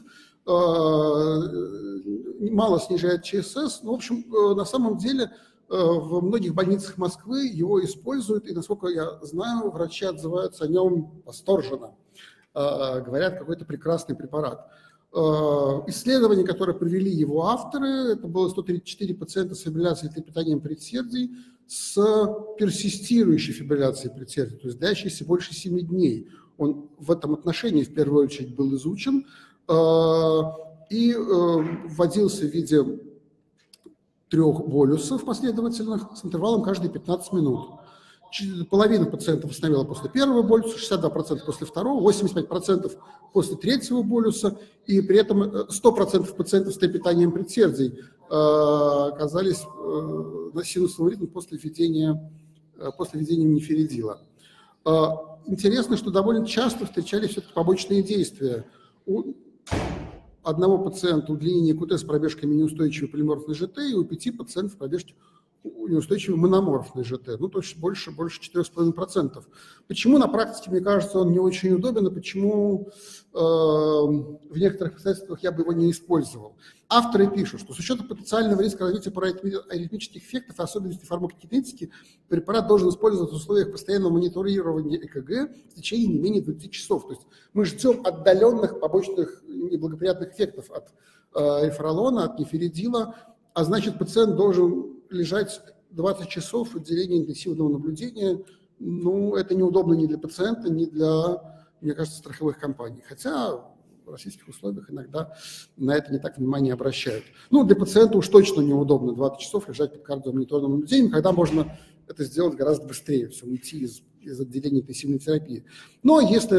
мало снижает ЧСС. Ну, в общем, на самом деле в многих больницах Москвы его используют, и, насколько я знаю, врачи отзываются о нем восторженно. Говорят, какой-то прекрасный препарат. Исследования, которые провели его авторы, это было 134 пациента с фибрилляцией трепетанием предсердий с персистирующей фибрилляцией предсердий, то есть длящейся больше 7 дней. Он в этом отношении в первую очередь был изучен и вводился в виде 3 болюсов последовательных с интервалом каждые 15 минут. Половина пациентов восстановила после первого болюса, 62% после второго, 85% после третьего болюса, и при этом 100% пациентов с трепетанием предсердий оказались на синусовом ритме после введения ниферидила. Интересно, что довольно часто встречались все-таки побочные действия. У одного пациента удлинение КТ с пробежками неустойчивой полиморфной ЖТ, и у 5 пациентов пробежки неустойчивой мономорфной ЖТ, ну, то есть больше 4,5%. Почему на практике, мне кажется, он не очень удобен, и почему в некоторых обстоятельствах я бы его не использовал? Авторы пишут, что с учетом потенциального риска развития аритмических эффектов и особенностей фармакокинетики препарат должен использоваться в условиях постоянного мониторирования ЭКГ в течение не менее 20 часов. То есть мы ждем отдаленных побочных неблагоприятных эффектов от риферолона, от ниферидила, а значит, пациент должен лежать 20 часов в отделении интенсивного наблюдения. Ну, это неудобно ни для пациента, ни для, мне кажется, страховых компаний. Хотя в российских условиях иногда на это не так внимание обращают. Ну, для пациента уж точно неудобно 20 часов лежать под кардиомониторным наблюдением, когда можно это сделать гораздо быстрее, все, уйти из отделения интенсивной терапии. Но если,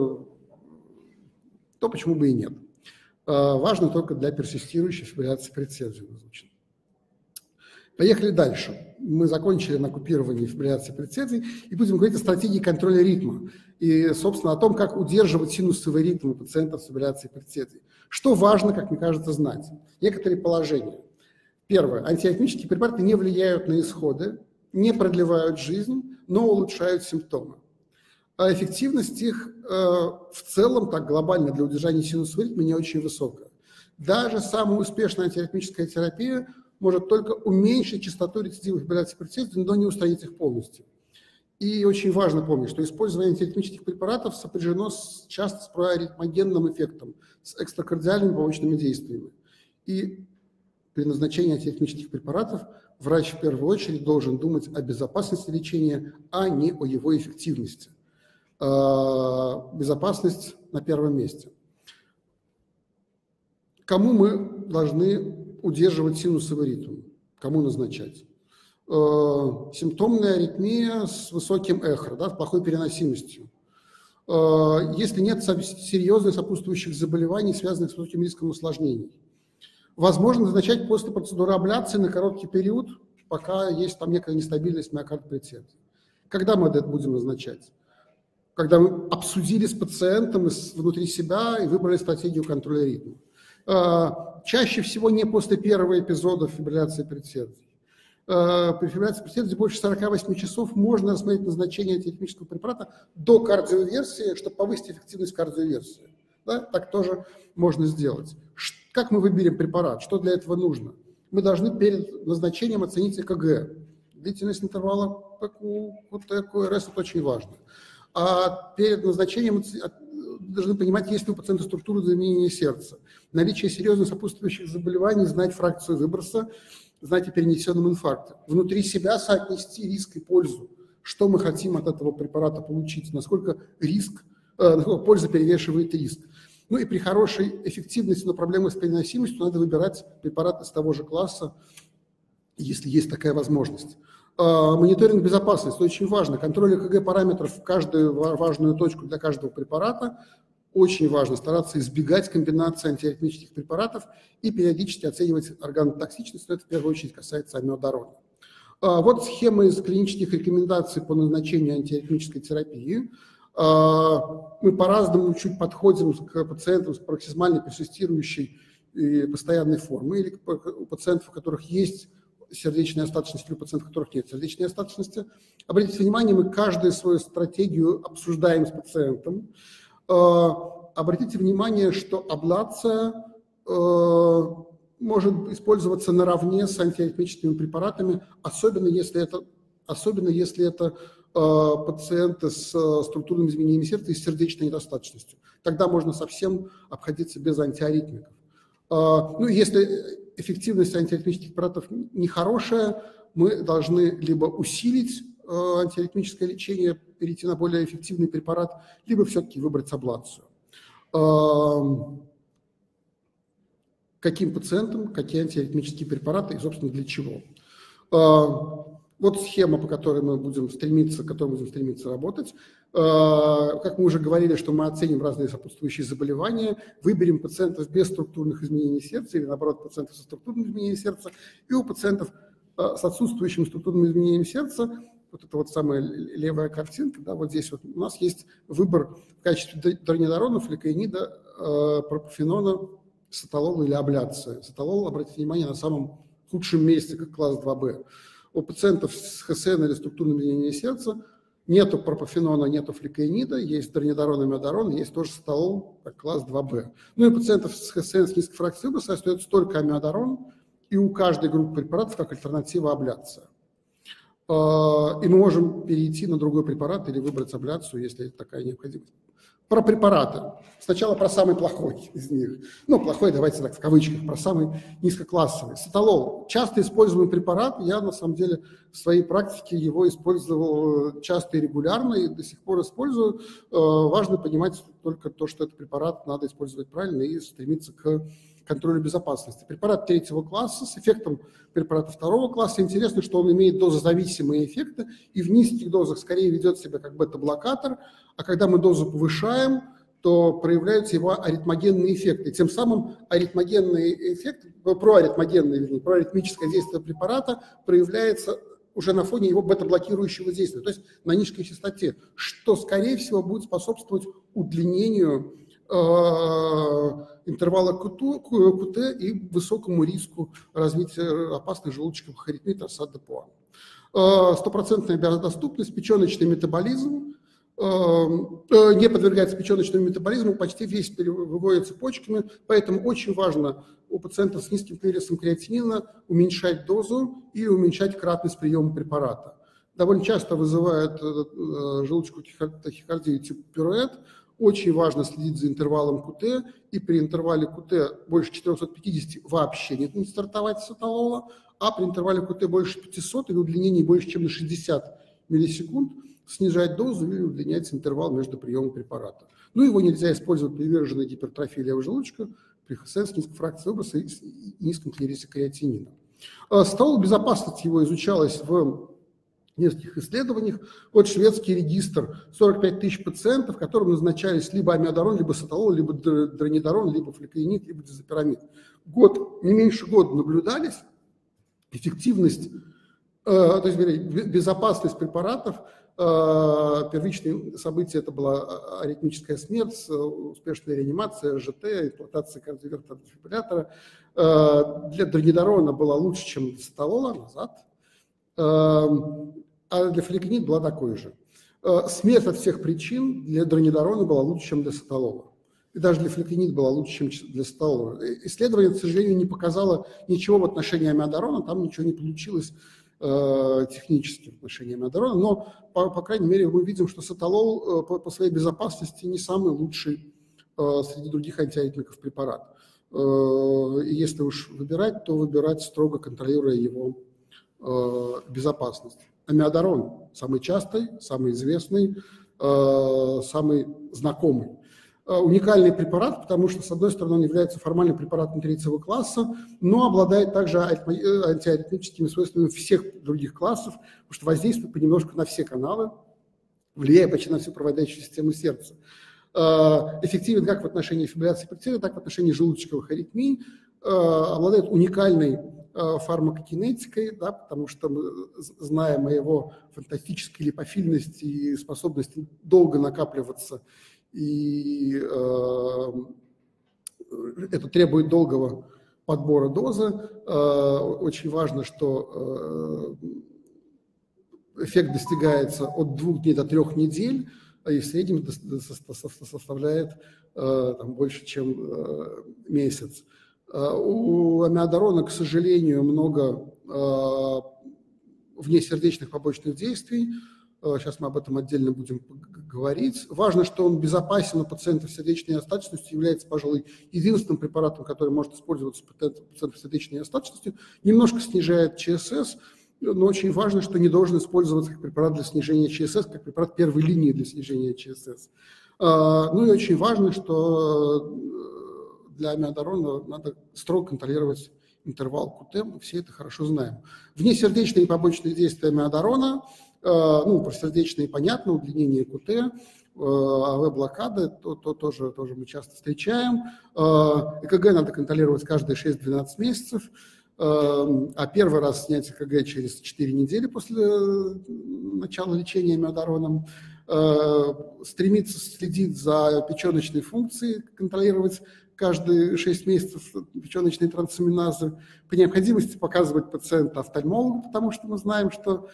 то почему бы и нет. Важно только для персистирующей фибрилляции предсердий изучено. Поехали дальше. Мы закончили на купировании фибрилляции предсердий и будем говорить о стратегии контроля ритма и, собственно, о том, как удерживать синусовый ритм у пациентов с фибрилляцией предсердий. Что важно, как мне кажется, знать? Некоторые положения. Первое. Антиаритмические препараты не влияют на исходы, не продлевают жизнь, но улучшают симптомы. А эффективность их в целом, так глобально, для удержания синусового ритма не очень высокая. Даже самая успешная антиаритмическая терапия может только уменьшить частоту рецидивов фибрилляции предсердий, но не устранить их полностью. И очень важно помнить, что использование антиаритмических препаратов сопряжено часто с проаритмогенным эффектом, с экстракардиальными побочными действиями. И при назначении антиаритмических препаратов врач в первую очередь должен думать о безопасности лечения, а не о его эффективности. Безопасность на первом месте. Кому мы должны удерживать синусовый ритм? Кому назначать? Симптомная аритмия с высоким эхо, да, с плохой переносимостью. Если нет серьезных сопутствующих заболеваний, связанных с высоким риском осложнений. Возможно назначать после процедуры абляции на короткий период, пока есть там некая нестабильность миокарда предсердия. Когда мы это будем назначать? Когда мы обсудили с пациентом внутри себя и выбрали стратегию контроля ритма. Чаще всего не после первого эпизода фибрилляции предсердий. При фибрилляции предсердий больше 48 часов можно рассмотреть назначение антиаритмического препарата до кардиоверсии, чтобы повысить эффективность кардиоверсии. Да? Так тоже можно сделать. Как мы выберем препарат? Что для этого нужно? Мы должны перед назначением оценить ЭКГ. Длительность интервала ПКУ, КТ, КРС – это очень важно. А перед назначением должны понимать, есть ли у пациента структура изменения сердца, наличие серьезных сопутствующих заболеваний, знать фракцию выброса, знать о перенесенном инфаркте. Внутри себя соотнести риск и пользу. Что мы хотим от этого препарата получить, насколько польза перевешивает риск. Ну и при хорошей эффективности, но проблемах с переносимостью надо выбирать препарат из того же класса, если есть такая возможность. Мониторинг безопасности очень важно. Контроль ЭКГ параметров в каждую важную точку для каждого препарата. Очень важно стараться избегать комбинации антиаритмических препаратов и периодически оценивать органотоксичность, но это в первую очередь касается амиодарона. Вот схема из клинических рекомендаций по назначению антиаритмической терапии. Мы по-разному чуть подходим к пациентам с пароксизмальной персистирующей и постоянной формой, или у пациентов, у которых есть сердечная остаточность, или у пациентов, у которых нет сердечной остаточности. Обратите внимание, мы каждую свою стратегию обсуждаем с пациентом. Обратите внимание, что аблация может использоваться наравне с антиаритмическими препаратами, особенно если это пациенты с структурными изменениями сердца и с сердечной недостаточностью. Тогда можно совсем обходиться без антиаритмиков. Ну, если эффективность антиаритмических препаратов нехорошая, мы должны либо усилить антиаритмическое лечение, перейти на более эффективный препарат, либо все-таки выбрать аблацию. Каким пациентам, какие антиаритмические препараты и, собственно, для чего. Вот схема, по которой мы будем стремиться, работать. Как мы уже говорили, что мы оценим разные сопутствующие заболевания, выберем пациентов без структурных изменений сердца или, наоборот, пациентов со структурными изменениями сердца, и у пациентов с отсутствующими структурными изменениями сердца, вот это вот самая левая картинка, да, вот здесь вот у нас есть выбор в качестве дронедаронов, ликоинида, пропофенона, сатолола или абляция. Сатолол, обратите внимание, на самом худшем месте, как класс 2Б. У пациентов с ХСН или структурным изменением сердца нету пропофенона, нету фликоинида, есть дронедарон и амиодарон, есть тоже сатолол, как класс 2Б. Ну и у пациентов с ХСН с низкой фракцией выброса остается только амиодарон, и у каждой группы препаратов как альтернатива абляция. И мы можем перейти на другой препарат или выбрать абляцию, если это такая необходимость. Про препараты. Сначала про самый плохой из них. Ну, плохой, давайте так в кавычках, про самый низкоклассовый. Сатолол. Часто используемый препарат. Я, на самом деле, в своей практике его использовал часто и регулярно, и до сих пор использую. Важно понимать только то, что этот препарат надо использовать правильно и стремиться к контролю безопасности. Препарат третьего класса с эффектом препарата второго класса. Интересно, что он имеет дозозависимые эффекты и в низких дозах скорее ведет себя как бета-блокатор, а когда мы дозу повышаем, то проявляются его аритмогенные эффекты. Тем самым аритмогенный эффект, проаритмическое действие препарата проявляется уже на фоне его бета-блокирующего действия, то есть на низкой частоте, что, скорее всего, будет способствовать удлинению интервала КТ и высокому риску развития опасных желудочковых аритмий Тоссат-де-Пуа. Стопроцентная биодоступность, печеночный метаболизм, не подвергается печеночному метаболизму, почти весь выводится почками, поэтому очень важно у пациентов с низким перевесом креатинина уменьшать дозу и уменьшать кратность приема препарата. Довольно часто вызывает желудочковую тахикардию тип пируэт. Очень важно следить за интервалом КТ, и при интервале КТ больше 450 вообще не стартовать сатолола, а при интервале КТ больше 500 или удлинении больше, чем на 60 миллисекунд снижать дозу или удлинять интервал между приемом препарата. Ну, его нельзя использовать при выраженной гипертрофии левого желудочка, с низкой фракцией выброса и низким клирисе креатинина. Стол безопасности его изучалась в нескольких исследованиях. Вот шведский регистр, 45 тысяч пациентов, которым назначались либо амиодарон, либо саталол, либо дронидорон, либо флекаинид, либо дизопирамид. Не меньше года наблюдались. Эффективность, то есть безопасность препаратов, первичные события — это была аритмическая смерть, успешная реанимация, ЖТ, имплантация кардиовертебрального дефибриллятора. Для дронидорона была лучше, чем для саталола назад, а для флекаинид была такой же. Смерть от всех причин для дронидорона была лучше, чем для саталола. И даже для флекаинид была лучше, чем для саталола. Исследование, к сожалению, не показало ничего в отношении амиодарона, там ничего не получилось технически в отношении амиодарона, но, по крайней мере, мы видим, что саталол по своей безопасности не самый лучший среди других антиаритмиков препарат. И если уж выбирать, то выбирать строго контролируя его безопасность. Амиодарон самый частый, самый известный, самый знакомый. Уникальный препарат, потому что, с одной стороны, он является формальным препаратом третьего класса, но обладает также антиаритмическими свойствами всех других классов, потому что воздействует понемножку на все каналы, влияя почти на всю проводящую систему сердца. Эффективен как в отношении фибрилляции предсердия, так и в отношении желудочковых аритмий, обладает уникальной фармакокинетикой, да, потому что мы знаем о его фантастической липофильности и способности долго накапливаться, и это требует долгого подбора дозы. Очень важно, что эффект достигается от 2 дней до 3 недель, и в среднем составляет больше, чем месяц. У амиодарона, к сожалению, много внесердечных побочных действий. Сейчас мы об этом отдельно будем говорить. Важно, что он безопасен у пациентов с сердечной остаточностью, является, пожалуй, единственным препаратом, который может использоваться у пациентов с сердечной остаточностью. Немножко снижает ЧСС, но очень важно, что не должен использоваться как препарат для снижения ЧСС, как препарат первой линии для снижения ЧСС. Ну и очень важно, что для амиодарона надо строго контролировать интервал КТ, мы все это хорошо знаем. Внесердечные побочные действия амиодарона, про сердечные понятно, удлинение КТ, АВ-блокады, то тоже мы часто встречаем. ЭКГ надо контролировать каждые 6-12 месяцев, а первый раз снять ЭКГ через 4 недели после начала лечения амиодароном. Стремиться следить за печеночной функцией, контролировать каждые 6 месяцев печеночные трансаминазы. По необходимости показывать пациента офтальмологу, потому что мы знаем, что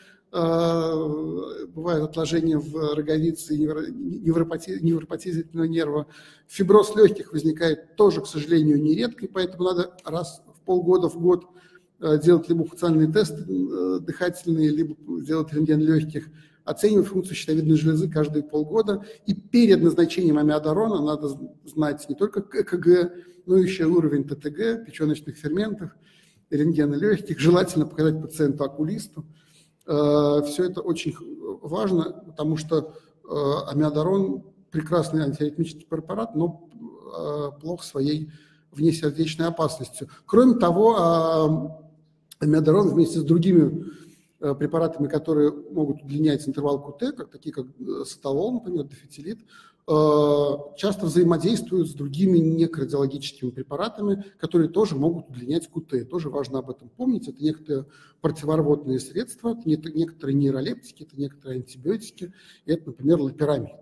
бывают отложения в роговице, невропатия зрительного нерва. Фиброз легких возникает тоже, к сожалению, нередко, и поэтому надо раз в полгода, в год делать либо функциональные тесты дыхательные, либо делать рентген легких, оценивать функцию щитовидной железы каждые полгода. И перед назначением амиодарона надо знать не только ЭКГ, но еще уровень ТТГ, печеночных ферментов, рентгена легких. Желательно показать пациенту окулисту. Все это очень важно, потому что амиодарон – прекрасный антиаритмический препарат, но плох своей внесердечной опасностью. Кроме того, амиодарон вместе с другими препаратами, которые могут удлинять интервал КТ, такие как саталол, например, дофетилит, часто взаимодействуют с другими некардиологическими препаратами, которые тоже могут удлинять КТ. Тоже важно об этом помнить. Это некоторые противорвотные средства, это некоторые нейролептики, это некоторые антибиотики, и это, например, лопирамид.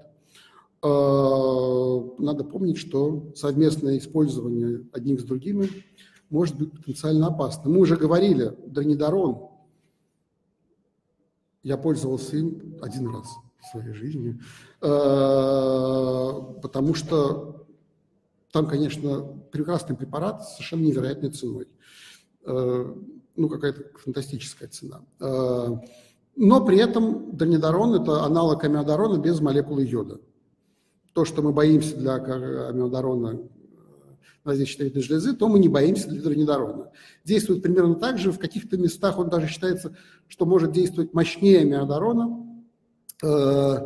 Надо помнить, что совместное использование одних с другими может быть потенциально опасно. Мы уже говорили, дронидорон. Я пользовался им один раз в своей жизни, потому что там, конечно, прекрасный препарат с совершенно невероятной ценой. Какая-то фантастическая цена. Но при этом дронидорон – это аналог амиодарона без молекулы йода. То, что мы боимся для амиодарона воздействия щитовидной железы, то мы не боимся для дронидорона. Действует примерно так же, в каких-то местах он даже считается, что может действовать мощнее амиодарона.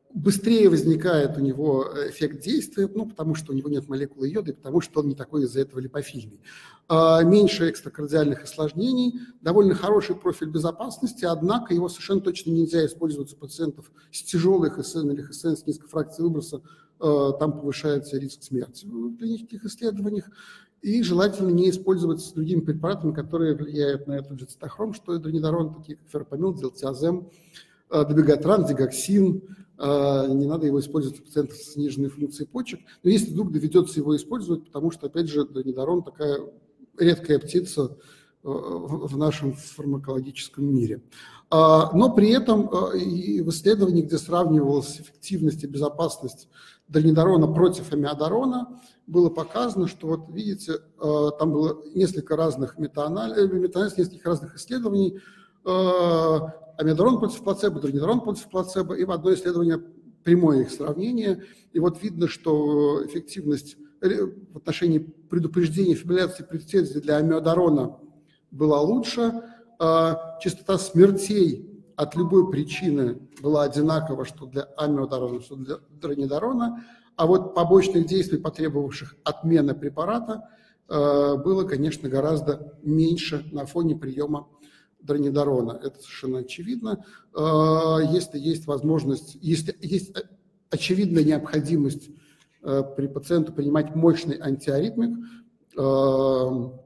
быстрее возникает у него эффект действия, ну, потому что у него нет молекулы йода, и потому что он не такой из-за этого липофильный. Меньше экстракардиальных осложнений, довольно хороший профиль безопасности, однако его совершенно точно нельзя использовать у пациентов с тяжелой ХСН или ХСН с низкой фракцией выброса, там повышается риск смерти в клинических исследованиях. И желательно не использовать с другими препаратами, которые влияют на этот же цитохром, что и дронидорон, такие как ферропамил, дилтиазем, дабегатран, дигоксин. Не надо его использовать у пациентов с сниженной функцией почек. Но если вдруг доведется его использовать, потому что, опять же, дронидорон такая редкая птица в нашем фармакологическом мире. Но при этом и в исследовании, где сравнивалась эффективность и безопасность дронидорона против амиодарона, было показано, что, вот видите, там было несколько разных метаанализов, несколько разных исследований, амиодарон против плацебо, дронидорон против плацебо, и в одно исследование прямое их сравнение. И вот видно, что эффективность в отношении предупреждения фибрилляции предсердий для амиодарона была лучше, частота смертей от любой причины была одинакова, что для амиодарона, что для дронидорона, а вот побочных действий, потребовавших отмены препарата, было, конечно, гораздо меньше на фоне приема дронидорона. Это совершенно очевидно. Если есть возможность, если есть очевидная необходимость при пациенту принимать мощный антиаритмик, то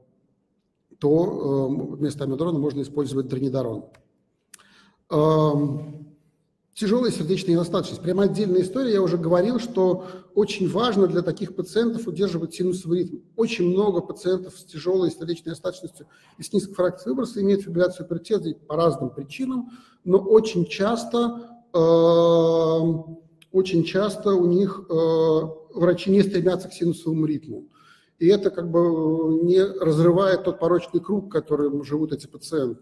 вместо амиодарона можно использовать дронидорон. Тяжелая сердечная недостаточность. Прямо отдельная история. Я уже говорил, что очень важно для таких пациентов удерживать синусовый ритм. Очень много пациентов с тяжелой сердечной недостаточностью и с низкой фракцией выброса имеют фибрилляцию предсердий по разным причинам, но очень часто у них врачи не стремятся к синусовому ритму. И это как бы не разрывает тот порочный круг, в котором живут эти пациенты.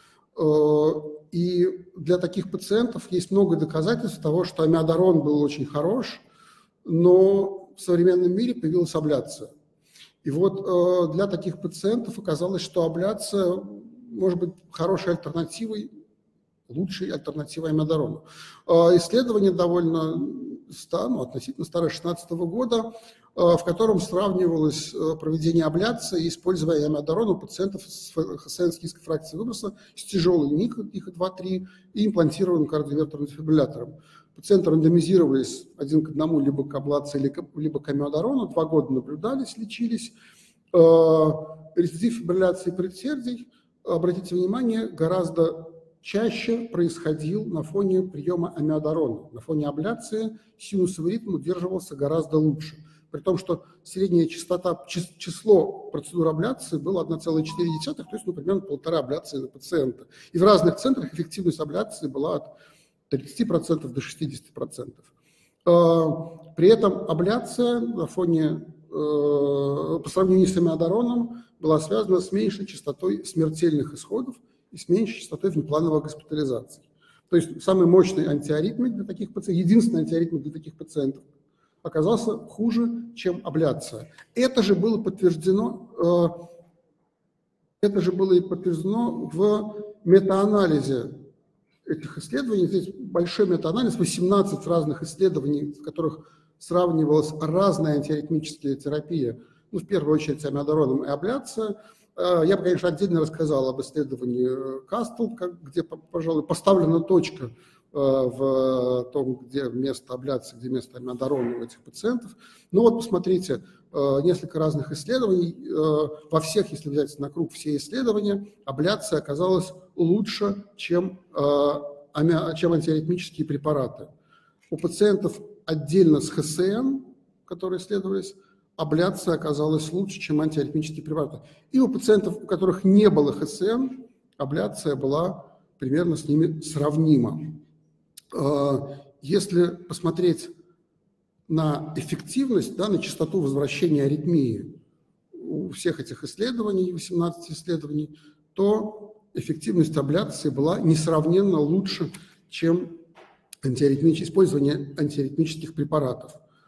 И для таких пациентов есть много доказательств того, что амиодарон был очень хорош, но в современном мире появилась абляция. И вот для таких пациентов оказалось, что абляция может быть хорошей альтернативой, лучшей альтернативой амиодарону. Исследование довольно относительно старое, 2016 года, в котором сравнивалось проведение абляции и использование амиодарона у пациентов с ХСН с низкой фракцией выброса с тяжелой НИК, их 2-3, и имплантированным кардиовертерным дефибриллятором. Пациенты рандомизировались один к одному либо к аблации, либо к амиодарону, 2 года наблюдались, лечились. Рецидив фибрилляции предсердий, обратите внимание, гораздо чаще происходил на фоне приема амиодарона. На фоне абляции синусовый ритм удерживался гораздо лучше. При том, что средняя частота, число процедур абляции было 1,4, то есть, примерно 1,5 абляции на пациента. И в разных центрах эффективность абляции была от 30% до 60%. При этом абляция на фоне, по сравнению с амиодароном, была связана с меньшей частотой смертельных исходов и с меньшей частотой внеплановых госпитализаций. То есть самый мощный антиаритмик для таких пациентов, единственный антиаритмик для таких пациентов, оказался хуже, чем абляция. Это же было подтверждено в метаанализе этих исследований. Здесь большой метаанализ, 18 разных исследований, в которых сравнивалась разная антиаритмическая терапия, в первую очередь амиодароном и абляция. Я бы, конечно, отдельно рассказал об исследовании Кастл, где, пожалуй, поставлена точка в том, где место абляции, где место амиодарона у этих пациентов. Но вот посмотрите, несколько разных исследований. Во всех, если взять на круг все исследования, абляция оказалась лучше, чем антиаритмические препараты. У пациентов отдельно с ХСН, которые исследовались, абляция оказалась лучше, чем антиаритмические препараты. И у пациентов, у которых не было ХСН, абляция была примерно с ними сравнима. Если посмотреть на эффективность, на частоту возвращения аритмии у всех этих исследований, 18 исследований, то эффективность абляции была несравненно лучше, чем использование антиаритмических препаратов.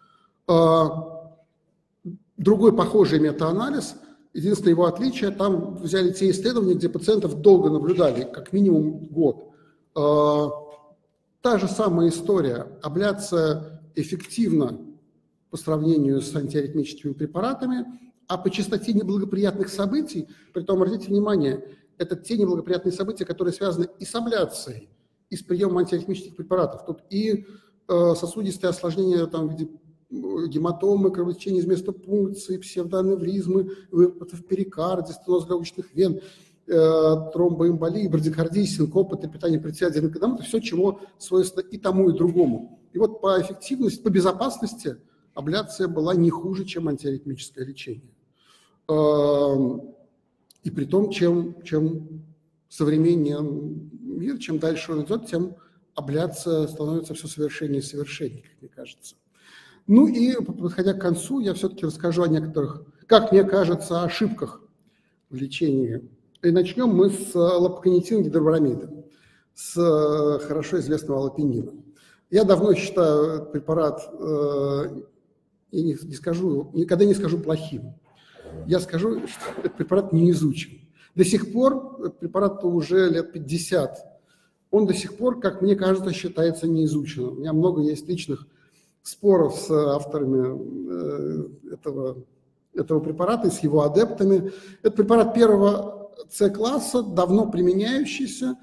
Другой похожий метаанализ, единственное его отличие, там взяли те исследования, где пациентов долго наблюдали, как минимум год. та же самая история. Абляция эффективна по сравнению с антиаритмическими препаратами, а по частоте неблагоприятных событий, притом, обратите внимание, это те неблагоприятные события, которые связаны и с абляцией, и с приемом антиаритмических препаратов. Тут и сосудистые осложнения там, в виде гематомы, кровотечения из места пункции, псевдоаневризмы, выпады в перикарде, стеноз легочных вен, тромбоэмболии, брадикардии, синкопы, трепетание предсердия, лимфодем, это все, чего свойственно и тому, и другому. И вот по эффективности, по безопасности абляция была не хуже, чем антиаритмическое лечение. И при том, чем современнее мир, чем дальше он идет, тем абляция становится все совершеннее и совершеннее, как мне кажется. Ну и, подходя к концу, я все-таки расскажу о некоторых, как мне кажется, ошибках в лечении. И начнем мы с лапоконитина гидробромида, с хорошо известного аллопенина. Я давно считаю этот препарат, никогда не скажу плохим. Я скажу, что этот препарат не изучен. До сих пор, препарату уже лет 50, он до сих пор, как мне кажется, считается неизученным. У меня много есть личных споров с авторами этого препарата и с его адептами. Это препарат первого С-класса, давно применяющийся,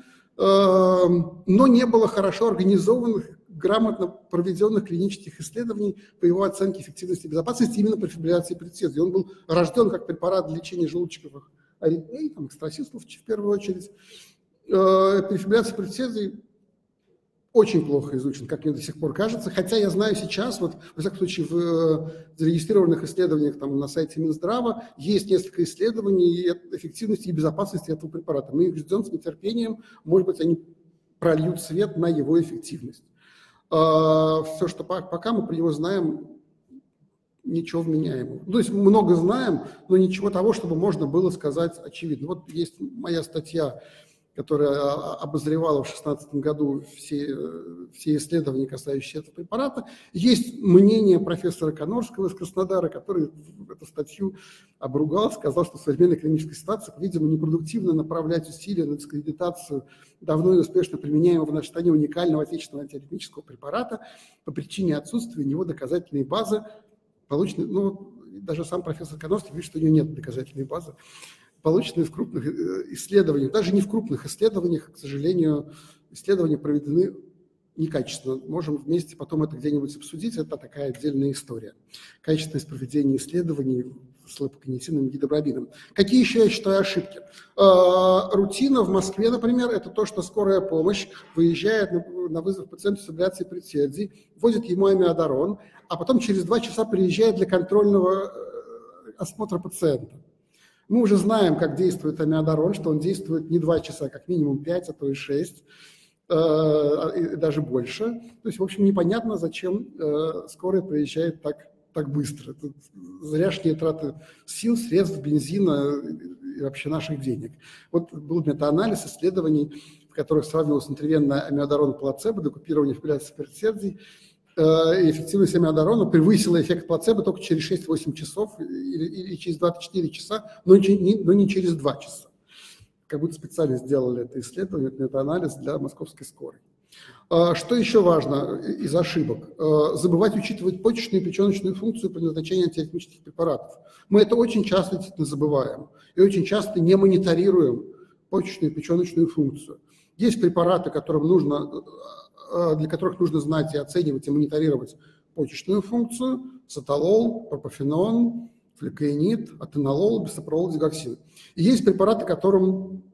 но не было хорошо организованных, грамотно проведенных клинических исследований по его оценке эффективности и безопасности именно при фибрилляции предсердий. Он был рожден как препарат для лечения желудочковых аритмий, там, экстрасистолов в первую очередь. При фибрилляции предсердий очень плохо изучен, как мне до сих пор кажется, хотя я знаю сейчас, вот, во всяком случае, в зарегистрированных исследованиях там, на сайте Минздрава есть несколько исследований эффективности и безопасности этого препарата. Мы их ждем с нетерпением, может быть, они прольют свет на его эффективность. Все, что пока мы про него знаем, ничего вменяемого. То есть много знаем, но ничего того, чтобы можно было сказать очевидно. Вот есть моя статья, которая обозревала в 2016 году все исследования, касающиеся этого препарата. Есть мнение профессора Конорского из Краснодара, который эту статью обругал, сказал, что в современной клинической ситуации, по-видимому, непродуктивно направлять усилия на дискредитацию давно и успешно применяемого в нашей стране уникального отечественного антиаритмического препарата по причине отсутствия у него доказательной базы, полученной, ну, даже сам профессор Конорский говорит, что у него нет доказательной базы, полученные в крупных исследованиях. Даже не в крупных исследованиях, к сожалению, исследования проведены некачественно. Можем вместе потом это где-нибудь обсудить, это такая отдельная история. Качественность проведения исследований с лапоконитином и гидробромидом. Какие еще, я считаю, ошибки? Рутина в Москве, например, это то, что скорая помощь выезжает на вызов пациента с фибрилляцией предсердий, вводит ему амиодарон, а потом через 2 часа приезжает для контрольного осмотра пациента. Мы уже знаем, как действует амиодарон, что он действует не 2 часа, как минимум 5, а то и 6, и даже больше. То есть, в общем, непонятно, зачем скорая приезжает так быстро. Это зряшние траты сил, средств, бензина и вообще наших денег. Вот был метаанализ исследований, в которых сравнивалось интервенное амиодарон плацебо, докупирование фибрилляции предсердий. И эффективность амиодарона превысила эффект плацебо только через 6-8 часов или через 24 часа, но не через 2 часа. Как будто специально сделали это исследование, это метаанализ для московской скорой. Что еще важно из ошибок? Забывать учитывать почечную и печеночную функцию при назначении антиаритмических препаратов. Мы это очень часто действительно забываем и очень часто не мониторируем почечную и печеночную функцию. Есть препараты, для которых нужно знать и оценивать, и мониторировать почечную функцию: саталол, пропофенон, флекаинид, атенолол, бисопролол, дигоксин. И есть препараты, которым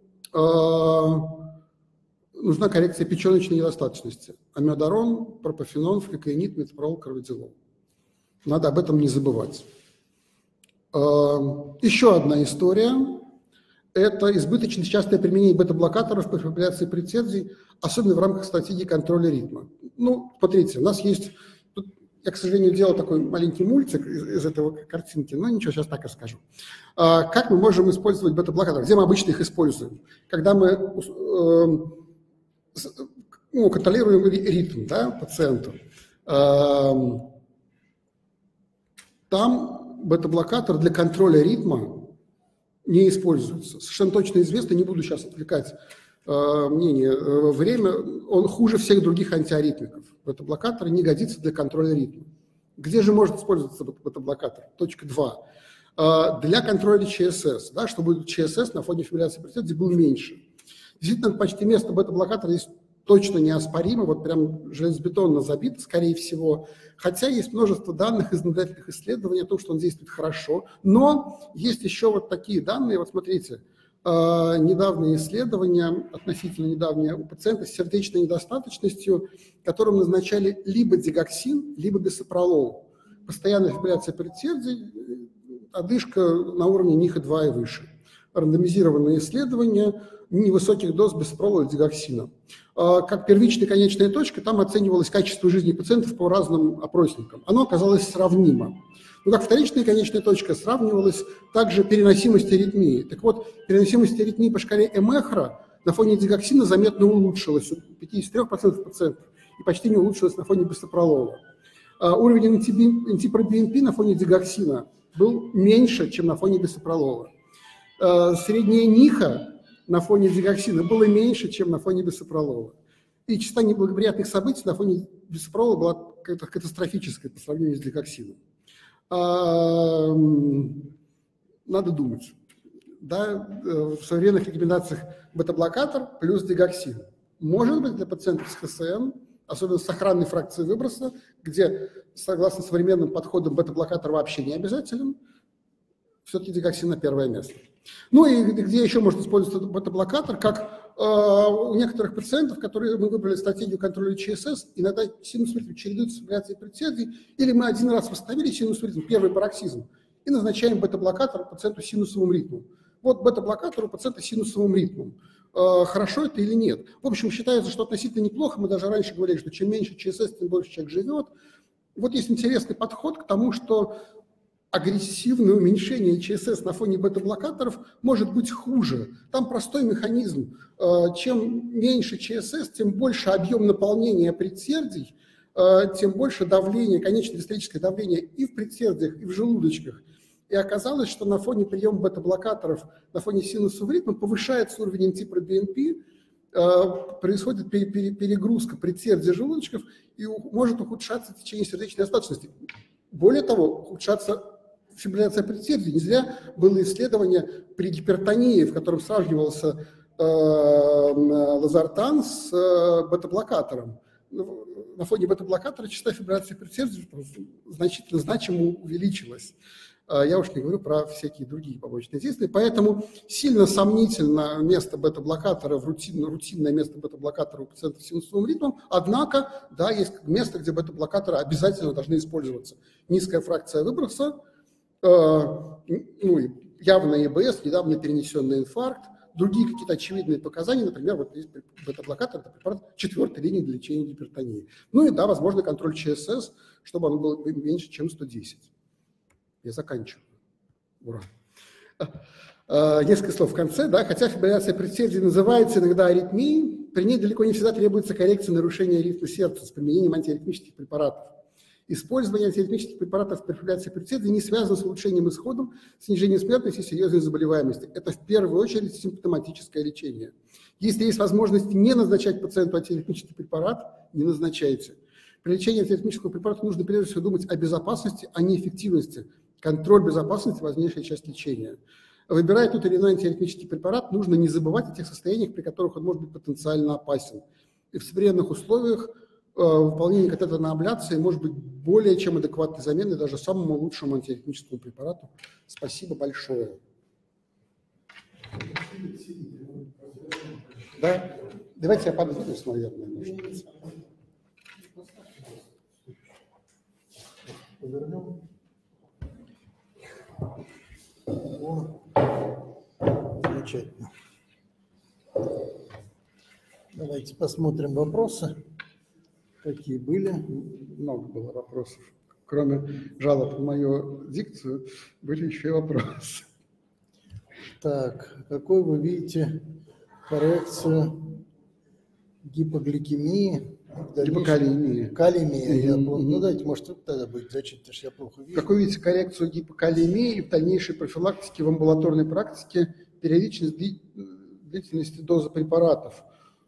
нужна коррекция печеночной недостаточности: амиодарон, пропофенон, флекаинид, метопролол, карвадилол. Надо об этом не забывать. Еще одна история – это избыточное частое применение бета-блокаторов при фибрилляции предсердий, особенно в рамках стратегии контроля ритма. Ну, смотрите, у нас есть, тут я, к сожалению, делал такой маленький мультик из этого картинки, но ничего, сейчас так расскажу. Как мы можем использовать бета-блокаторы? Где мы обычно их используем? Когда мы контролируем ритм, да, пациенту. Там бета-блокатор для контроля ритма не используется. Совершенно точно известно, не буду сейчас отвлекать мнение, время, он хуже всех других антиаритмиков. Бета-блокатор не годится для контроля ритма. Где же может использоваться бета-блокатор? Точка 2. Для контроля ЧСС, да, чтобы ЧСС на фоне фибрилляции предсердий был меньше. Действительно, почти место бета-блокатора здесь точно неоспоримо, вот прям железобетонно забито, скорее всего. Хотя есть множество данных из наблюдательных исследований о том, что он действует хорошо. Но есть еще вот такие данные, вот смотрите, недавние исследования, относительно недавние, у пациента с сердечной недостаточностью, которым назначали либо дигоксин, либо бисопролол. Постоянная фибрилляция предсердий, одышка на уровне НИХа-2 и выше. Рандомизированные исследования невысоких доз бисопрола и дигоксина. Как первичная и конечная точка, там оценивалось качество жизни пациентов по разным опросникам. Оно оказалось сравнимо. Но как вторичная и конечная точка сравнивалась также переносимость аритмии. Так вот, переносимость аритмии по шкале Эмехра на фоне дигоксина заметно улучшилась у 53% пациентов и почти не улучшилась на фоне бисопролола. Уровень антипробиэмпи на фоне дигоксина был меньше, чем на фоне бисопролола. Средняя НИХа на фоне дигоксина было меньше, чем на фоне бисопролола. И частота неблагоприятных событий на фоне бисопрола была катастрофической по сравнению с дигоксином. Надо думать. Да, в современных рекомендациях бета-блокатор плюс дигоксин. Может быть, для пациентов с ХСМ, особенно с сохранной фракцией выброса, где, согласно современным подходам, бета-блокатор вообще не обязателен, все-таки дигоксин на первое место. Ну и где еще можно использовать бета-блокатор, как у некоторых пациентов, которые мы выбрали стратегию контроля ЧСС, иногда синус ритм чередуется с фибрилляцией предсердий, или мы один раз восстановили синус ритм, первый пароксизм, и назначаем бета-блокатор пациенту с синусовым ритмом. Вот бета-блокатор у пациента с синусовым ритмом. Хорошо это или нет? В общем, считается, что относительно неплохо. Мы даже раньше говорили, что чем меньше ЧСС, тем больше человек живет. Вот есть интересный подход к тому, что агрессивное уменьшение ЧСС на фоне бета-блокаторов может быть хуже. Там простой механизм. Чем меньше ЧСС, тем больше объем наполнения предсердий, тем больше давление, конечное диастолическое давление и в предсердиях, и в желудочках. И оказалось, что на фоне приема бета-блокаторов, на фоне синусового ритма повышается уровень антипробиэмпи, происходит перегрузка предсердий желудочков и может ухудшаться течение сердечной достаточности. Более того, ухудшаться фибрилляция предсердий. Не зря было исследование при гипертонии, в котором сравнивался лазартан с бета-блокатором. На фоне бета-блокатора частота фибрилляции предсердий значимо увеличилась. Я уж не говорю про всякие другие побочные действия. Поэтому сильно сомнительно место бета-блокатора, рутинное место бета-блокатора у пациентов с синусовым ритмом. Однако, да, есть место, где бета-блокаторы обязательно должны использоваться. Низкая фракция выброса, явный ЕБС, недавно перенесенный инфаркт, другие какие-то очевидные показания, например, вот есть бета-блокатор, это препарат 4-й линии для лечения гипертонии. Ну и да, возможно, контроль ЧСС, чтобы он был меньше, чем 110. Я заканчиваю. Ура. Несколько слов в конце. Да, хотя фибрилляция предсердий называется иногда аритмией, при ней далеко не всегда требуется коррекция нарушения ритма сердца с применением антиаритмических препаратов. Использование антиаритмических препаратов при фибрилляции предсердий не связано с улучшением исходов, снижением смертности и серьезной заболеваемости. Это в первую очередь симптоматическое лечение. Если есть возможность не назначать пациенту антиаритмический препарат, не назначайте. При лечении антиаритмического препарата нужно прежде всего думать о безопасности, а не эффективности. Контроль безопасности – важнейшая часть лечения. Выбирая тот или иной антиаритмический препарат, нужно не забывать о тех состояниях, при которых он может быть потенциально опасен. И в современных условиях выполнение катетерной абляции может быть более чем адекватной заменой даже самому лучшему антиаритмическому препарату. Спасибо большое. Да? Давайте я подвинусь, наверное. Повернем. Замечательно. Давайте посмотрим вопросы, какие были. Много было вопросов. Кроме жалоб на мою дикцию, были еще и вопросы. Так, какой вы видите коррекцию гипогликемии? Гипокалемия. Калемия. Ну, дайте, может, вы тогда будет зачем, потому что я плохо вижу. Как вы видите коррекцию гипокалемии и в дальнейшей профилактике в амбулаторной практике периодичность длительности дозы препаратов.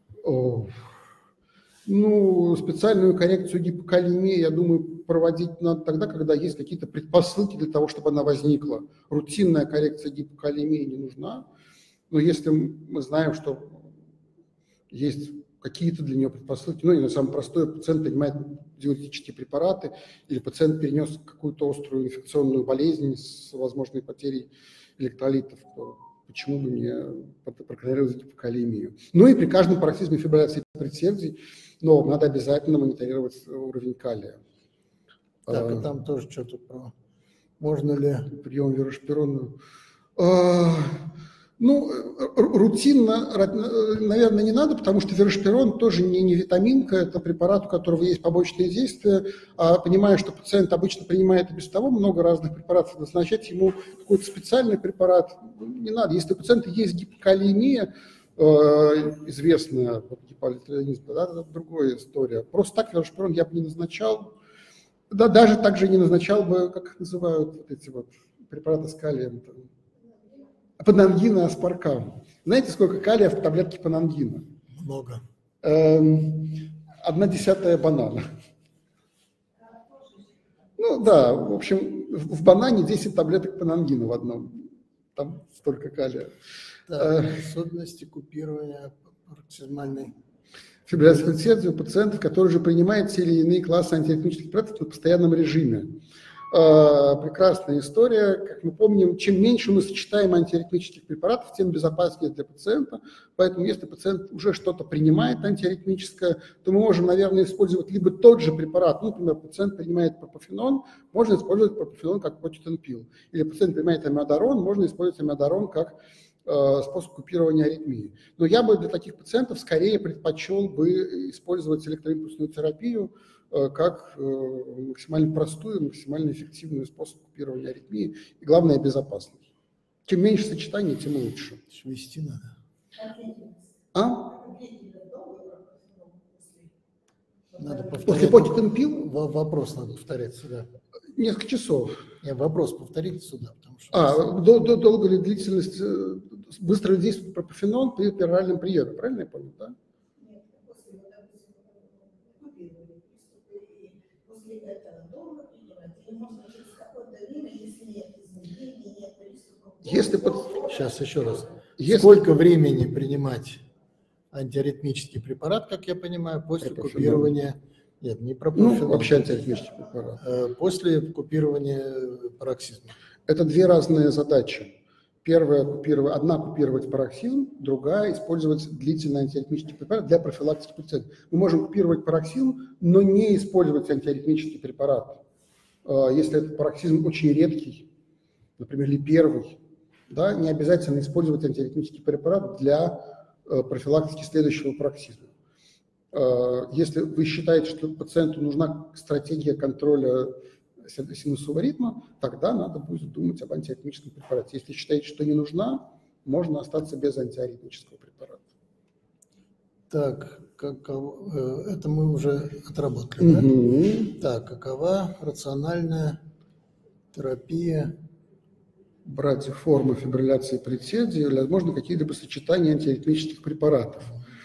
Ну, специальную коррекцию гипокалемии, я думаю, проводить надо тогда, когда есть какие-то предпосылки для того, чтобы она возникла. Рутинная коррекция гипокалемии не нужна, но если мы знаем, что есть какие-то для нее предпосылки, ну, и самое простое, пациент принимает диуретические препараты, или пациент перенес какую-то острую инфекционную болезнь с возможной потерей электролитов, то почему бы не проконтролировать гипокалемию. Ну и при каждом пароксизме фибрилляции предсердий, но надо обязательно мониторировать уровень калия. Так, и там тоже что-то про... Можно ли... Прием верошпирона... Ну, рутинно, наверное, не надо, потому что верошпирон тоже не витаминка, это препарат, у которого есть побочные действия. А понимая, что пациент обычно принимает и без того много разных препаратов, назначать ему какой-то специальный препарат не надо. Если у пациента есть гипокалемия, известная, вот, гипоаллергенизм, да, это другая история. Просто так верошпирон я бы не назначал. Да, даже так же не назначал бы, как их называют, вот эти вот препараты с калием. Панангина, аспаркам. Знаете, сколько калия в таблетке панангина? Много. 1/10 банана. Ну да, в общем, в банане 10 таблеток панангина в одном. Там столько калия. Так, особенности купирования пароксизмальной фибрилляции предсердия у пациентов, которые же принимают те или иные классы антиаритмических препаратов на постоянном режиме. Прекрасная история. Как мы помним, чем меньше мы сочетаем антиаритмических препаратов, тем безопаснее для пациента. Поэтому если пациент уже что-то принимает антиаритмическое, то мы можем, наверное, использовать либо тот же препарат. Ну, например, пациент принимает пропофенон, можно использовать пропофенон как протитенпил. Или пациент принимает амиодарон, можно использовать амиодарон как способ купирования аритмии. Но я бы для таких пациентов скорее предпочел бы использовать электроимпульсную терапию как максимально простую, максимально эффективный способ купирования аритмии и, главное, безопасный. Чем меньше сочетаний, тем лучше. Вести надо. Надо повторять. После протитенпил? Вопрос надо повторять сюда. Несколько часов. Нет, вопрос повторите сюда. Потому что Долго ли длительность, быстро ли действует пропофенон при пероральном приеме? Правильно я понял, да? Сейчас еще раз. Сколько времени принимать антиаритмический препарат, как я понимаю, после купирования... Нет, не пропофенон. Ну, вообще антиаритмический препарат. После купирования пароксизма. Это две разные задачи. Первая одна купировать пароксизм, другая использовать длительный антиаритмический препарат для профилактики пациента. Мы можем купировать пароксизм, но не использовать антиаритмический препарат. Если этот пароксизм очень редкий, например, или первый, да, не обязательно использовать антиаритмический препарат для профилактики следующего пароксизма. Если вы считаете, что пациенту нужна стратегия контроля синусового ритма, тогда надо будет думать об антиаритмическом препарате. Если считаете, что не нужна, можно остаться без антиаритмического препарата. Так, это мы уже отработали, да? Так, какова рациональная терапия? Брадиформа фибрилляции предсердия, или, возможно, какие-либо сочетания антиаритмических препаратов.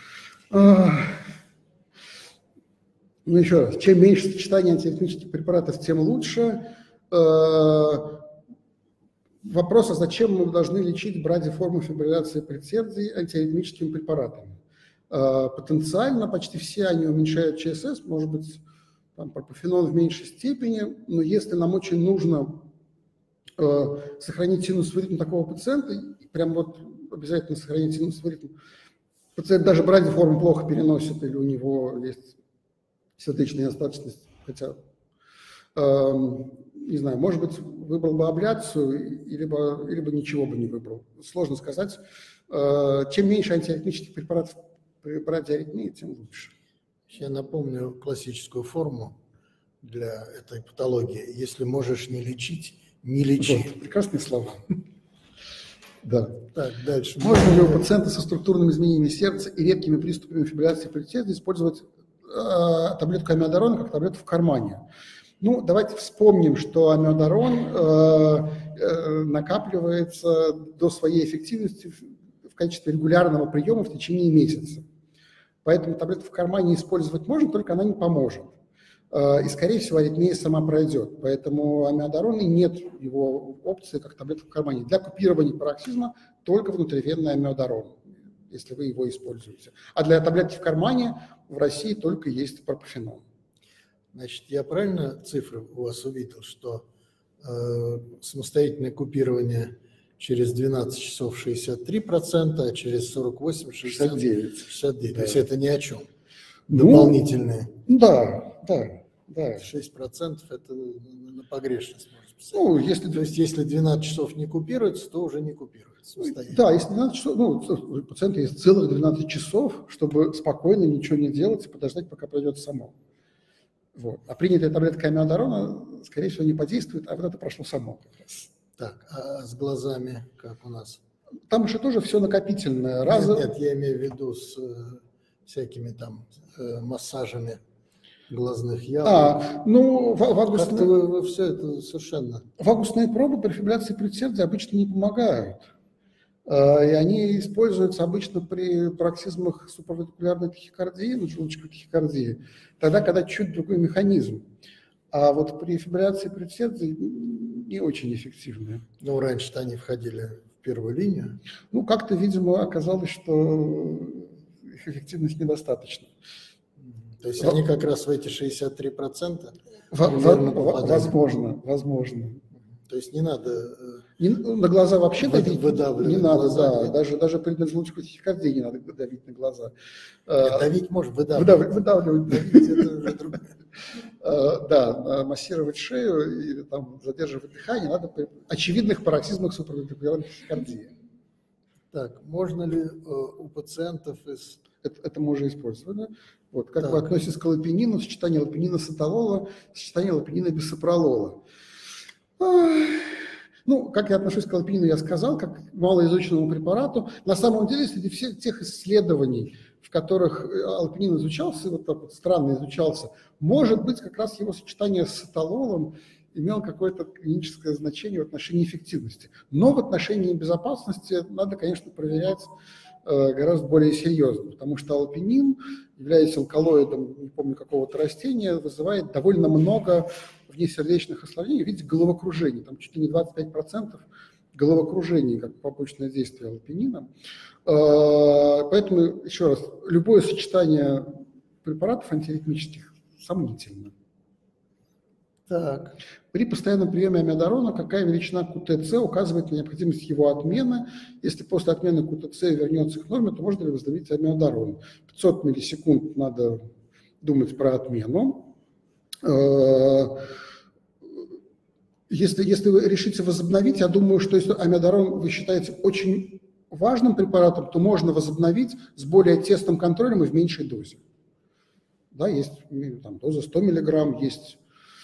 Ну, еще раз, чем меньше сочетания антиаритмических препаратов, тем лучше. Вопрос, а зачем мы должны лечить брадиформу фибрилляции предсердий антиаритмическими препаратами? Потенциально почти все они уменьшают ЧСС, может быть, там, пропофенон в меньшей степени, но если нам очень нужно сохранить синусовый ритм такого пациента, прям вот обязательно сохранить синусовый ритм, пациент даже брадиформу плохо переносит, или у него есть сердечная недостаточность, хотя, не знаю, может быть, выбрал бы абляцию, либо ничего бы не выбрал. Сложно сказать. Чем меньше антиаритмических препаратов при брадиаритмии, тем лучше. Я напомню классическую форму для этой патологии. Если можешь не лечить, не лечи. Вот, прекрасные слова. Да. Так, дальше. Можно ли у пациента со структурными изменениями сердца и редкими приступами фибрилляции предсердия использовать таблетку амиодарона как таблетку в кармане? Ну, давайте вспомним, что амиодарон накапливается до своей эффективности в в качестве регулярного приема в течение месяца. Поэтому таблетку в кармане использовать можно, только она не поможет. И, скорее всего, аритмия сама пройдет. Поэтому амиодарон нет его опции как таблетка в кармане. Для купирования пароксизма только внутривенный амиодарон, если вы его используете. А для таблетки в кармане в России только есть пропофенон. Значит, я правильно цифры у вас увидел, что самостоятельное купирование через 12 часов 63%, а через 48 69%. Да. То есть это ни о чем. Дополнительные. Да. 6% это на погрешность, можно сказать. То есть если 12 часов не купируется, то уже не купируется. Да, если 12 часов, у пациента есть целых 12 часов, чтобы спокойно ничего не делать и подождать, пока пройдет само. Вот. А принятая таблетка амиодарона, скорее всего, не подействует, а вот это прошло само как раз. Так, а с глазами как у нас? Там еще тоже все накопительное. Нет, я имею в виду с всякими там массажами глазных ямок. Как-то вы все это совершенно... Вагусные пробы при фибрилляции предсердия обычно не помогают. И они используются обычно при пароксизмах суправентрикулярной тахикардии, желудочковой тахикардии, тогда, когда чуть другой механизм. А вот при фибрилляции предсердия не очень эффективные. Ну, раньше-то они входили в первую линию. Как-то, видимо, оказалось, что их эффективность недостаточна. То есть они как раз в эти 63% Возможно. То есть не надо... на глаза вообще давить не надо, глаза, да. Даже при желудочковой тахикардии не надо давить на глаза. Давить можно, выдавливать. Давить это уже другое. Да, массировать шею или там задерживать дыхание надо при очевидных пароксизмах суправентрикулярной тахикардии. Так, можно ли у пациентов из... Это мы уже использовали. Вот, как вы относитесь к лапинину, сочетание лапинина с аталола, сочетание лапинина и бисопролола? Как я отношусь к лапинину, я сказал, как к малоизученному препарату. На самом деле, среди всех тех исследований, в которых лапинин изучался, вот так вот странно изучался, может быть, как раз его сочетание с аталолом имело какое-то клиническое значение в отношении эффективности. Но в отношении безопасности надо, конечно, проверять гораздо более серьезно, потому что алпинин, являясь алкалоидом, не помню какого-то растения, вызывает довольно много внесердечных осложнений в виде головокружений, там чуть ли не 25% головокружений, как побочное действие алпинина. Поэтому, еще раз, любое сочетание препаратов антиаритмических сомнительно. Так. При постоянном приеме амиодарона какая величина КТЦ указывает на необходимость его отмены? Если после отмены КТЦ вернется к норме, то можно ли возобновить амиодарон? 500 миллисекунд надо думать про отмену. Если вы решите возобновить, я думаю, что если амиодарон вы считаете очень важным препаратом, то можно возобновить с более тесным контролем и в меньшей дозе. Да, есть там, доза 100 мг, есть...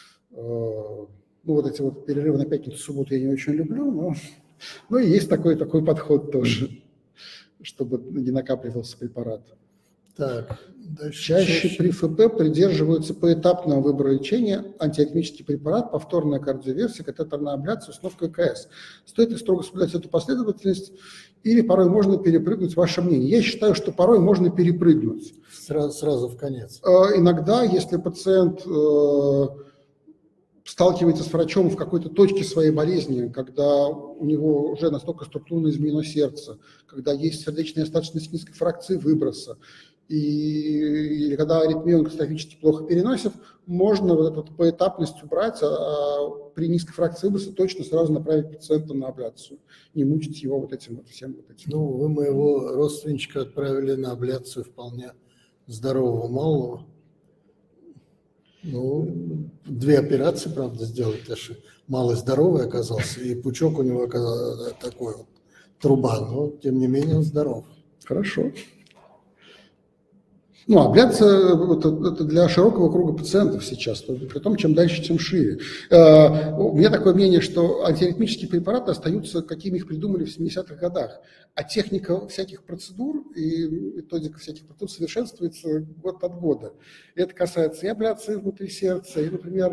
вот эти вот перерывы на пятницу, субботу я не очень люблю, но и есть такой подход тоже, чтобы не накапливался препарат. Так, чаще при ФП придерживаются поэтапного выбора лечения: антиаритмический препарат, повторная кардиоверсия, катетерная абляция, установка ЭКС. Стоит ли строго соблюдать эту последовательность или порой можно перепрыгнуть? Ваше мнение? Я считаю, что порой можно перепрыгнуть. Сразу в конец. Иногда, если пациент сталкивается с врачом в какой-то точке своей болезни, когда у него уже настолько структурно изменено сердце, когда есть сердечная остаточность низкой фракции выброса, или когда аритмию он катастрофически плохо переносит, можно вот эту поэтапность убрать, а при низкой фракции выброса точно сразу направить пациента на абляцию, не мучить его всем вот этим. Вы моего родственничка отправили на абляцию вполне здорового малого. 2 операции, правда, сделали, потому что малый здоровый оказался, и пучок у него оказался такой вот, труба, но тем не менее он здоров. Хорошо. Абляция это для широкого круга пациентов сейчас, при том, чем дальше, тем шире. У меня такое мнение, что антиаритмические препараты остаются, какими их придумали в 70-х годах, а техника всяких процедур и методика всяких процедур совершенствуется год от года. И это касается и абляции внутри сердца, и, например,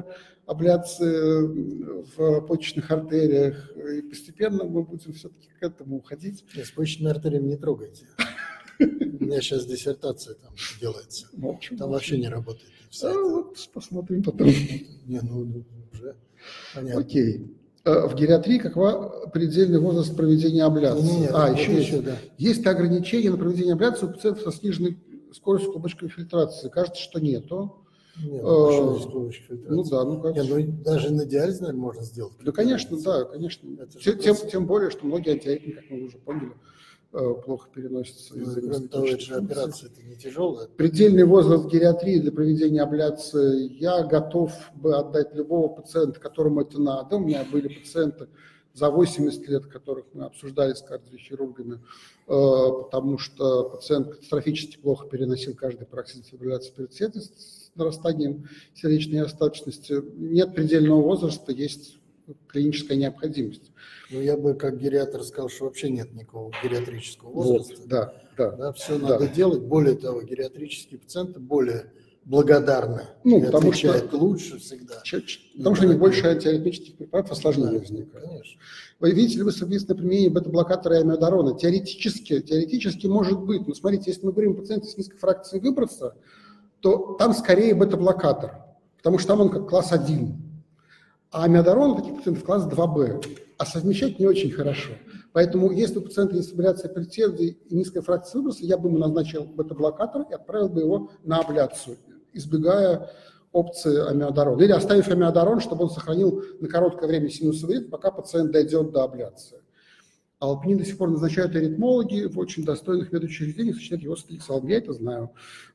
абляции в почечных артериях, и постепенно мы будем все-таки к этому уходить. С почечными артериями не трогайте. У меня сейчас диссертация там делается. Там вообще не работает. Вот посмотрим потом. Не, ну уже понятно. Окей. В гериатрии какова предельный возраст проведения абляции? Еще да. Есть ли ограничения на проведение абляции у пациентов со сниженной скоростью клубочковой фильтрации? Кажется, что нету. Нет, здесь клубочковой фильтрации. Ну да, ну как. Нет, даже на диализе, наверное, можно сделать. Да, конечно, да, конечно. Тем более, что многие антиаритмии, как мы уже поняли, плохо переносится. Кроме того, это же операция не тяжелая. Предельный возраст гериатрии для проведения абляции. Я готов бы отдать любого пациента, которому это надо. У меня были пациенты за 80 лет, которых мы обсуждали с кардиохирургами, потому что пациент катастрофически плохо переносил каждый пароксид фибрилляции перед сердцем с нарастанием сердечной недостаточности. Нет предельного возраста, есть клиническая необходимость. Ну, я бы как гериатр сказал, что вообще нет никакого гериатрического возраста. Вот, да. Все надо делать. Более того, гериатрические пациенты более благодарны. Ну, потому что лучше всегда. Потому что у них больше антиаритмических препаратов, осложнения возникают. Конечно. Вы видите ли вы совместное применение бета-блокатора и амиодарона? Теоретически может быть. Но смотрите, если мы говорим о пациенте с низкой фракцией выброса, то там скорее бета-блокатор, потому что там он как класс 1. А амиодарон у таких пациентов класс 2Б, а совмещать не очень хорошо. Поэтому если у пациента есть фибрилляция предсердий и низкая фракция выброса, я бы ему назначил бета-блокатор и отправил бы его на абляцию, избегая опции амиодарона. Или оставив амиодарон, чтобы он сохранил на короткое время синусовый ритм, пока пациент дойдет до абляции. Аллопенин до сих пор назначают аритмологи в очень достойных медучреждениях, сочетают его с стадиксалом. Я это знаю.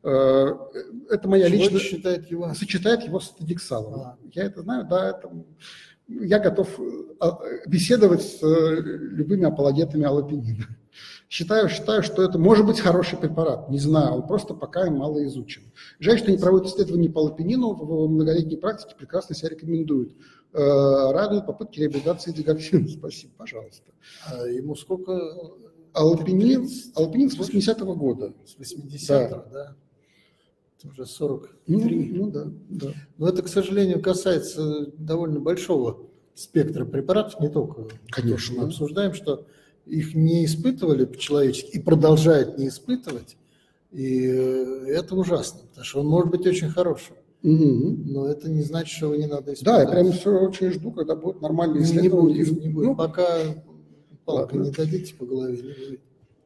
Это моя личная... Сочетает его с стадиксалом. Я это знаю, да. Я готов беседовать с любыми апологетами аллопенина. Считаю, что это может быть хороший препарат. Не знаю, он просто пока мало изучен. Жаль, что не проводят исследования по аллопенину, в многолетней практике прекрасно себя рекомендуют. Радуют попытки реабилитации дигоксина. Спасибо, пожалуйста. А ему сколько? Аллопенин с 80-го года. С 80-го, да. Это уже 43. Ну да. Но это, к сожалению, касается довольно большого спектра препаратов, не только. Конечно. Мы обсуждаем, что их не испытывали по-человечески и продолжают не испытывать. И это ужасно, потому что он может быть очень хорошим. Но это не значит, что его не надо испытывать. Да, я прямо все очень жду, когда будет нормальный исследование. Не будет. Ну, пока палкой не дадите по голове, не будет.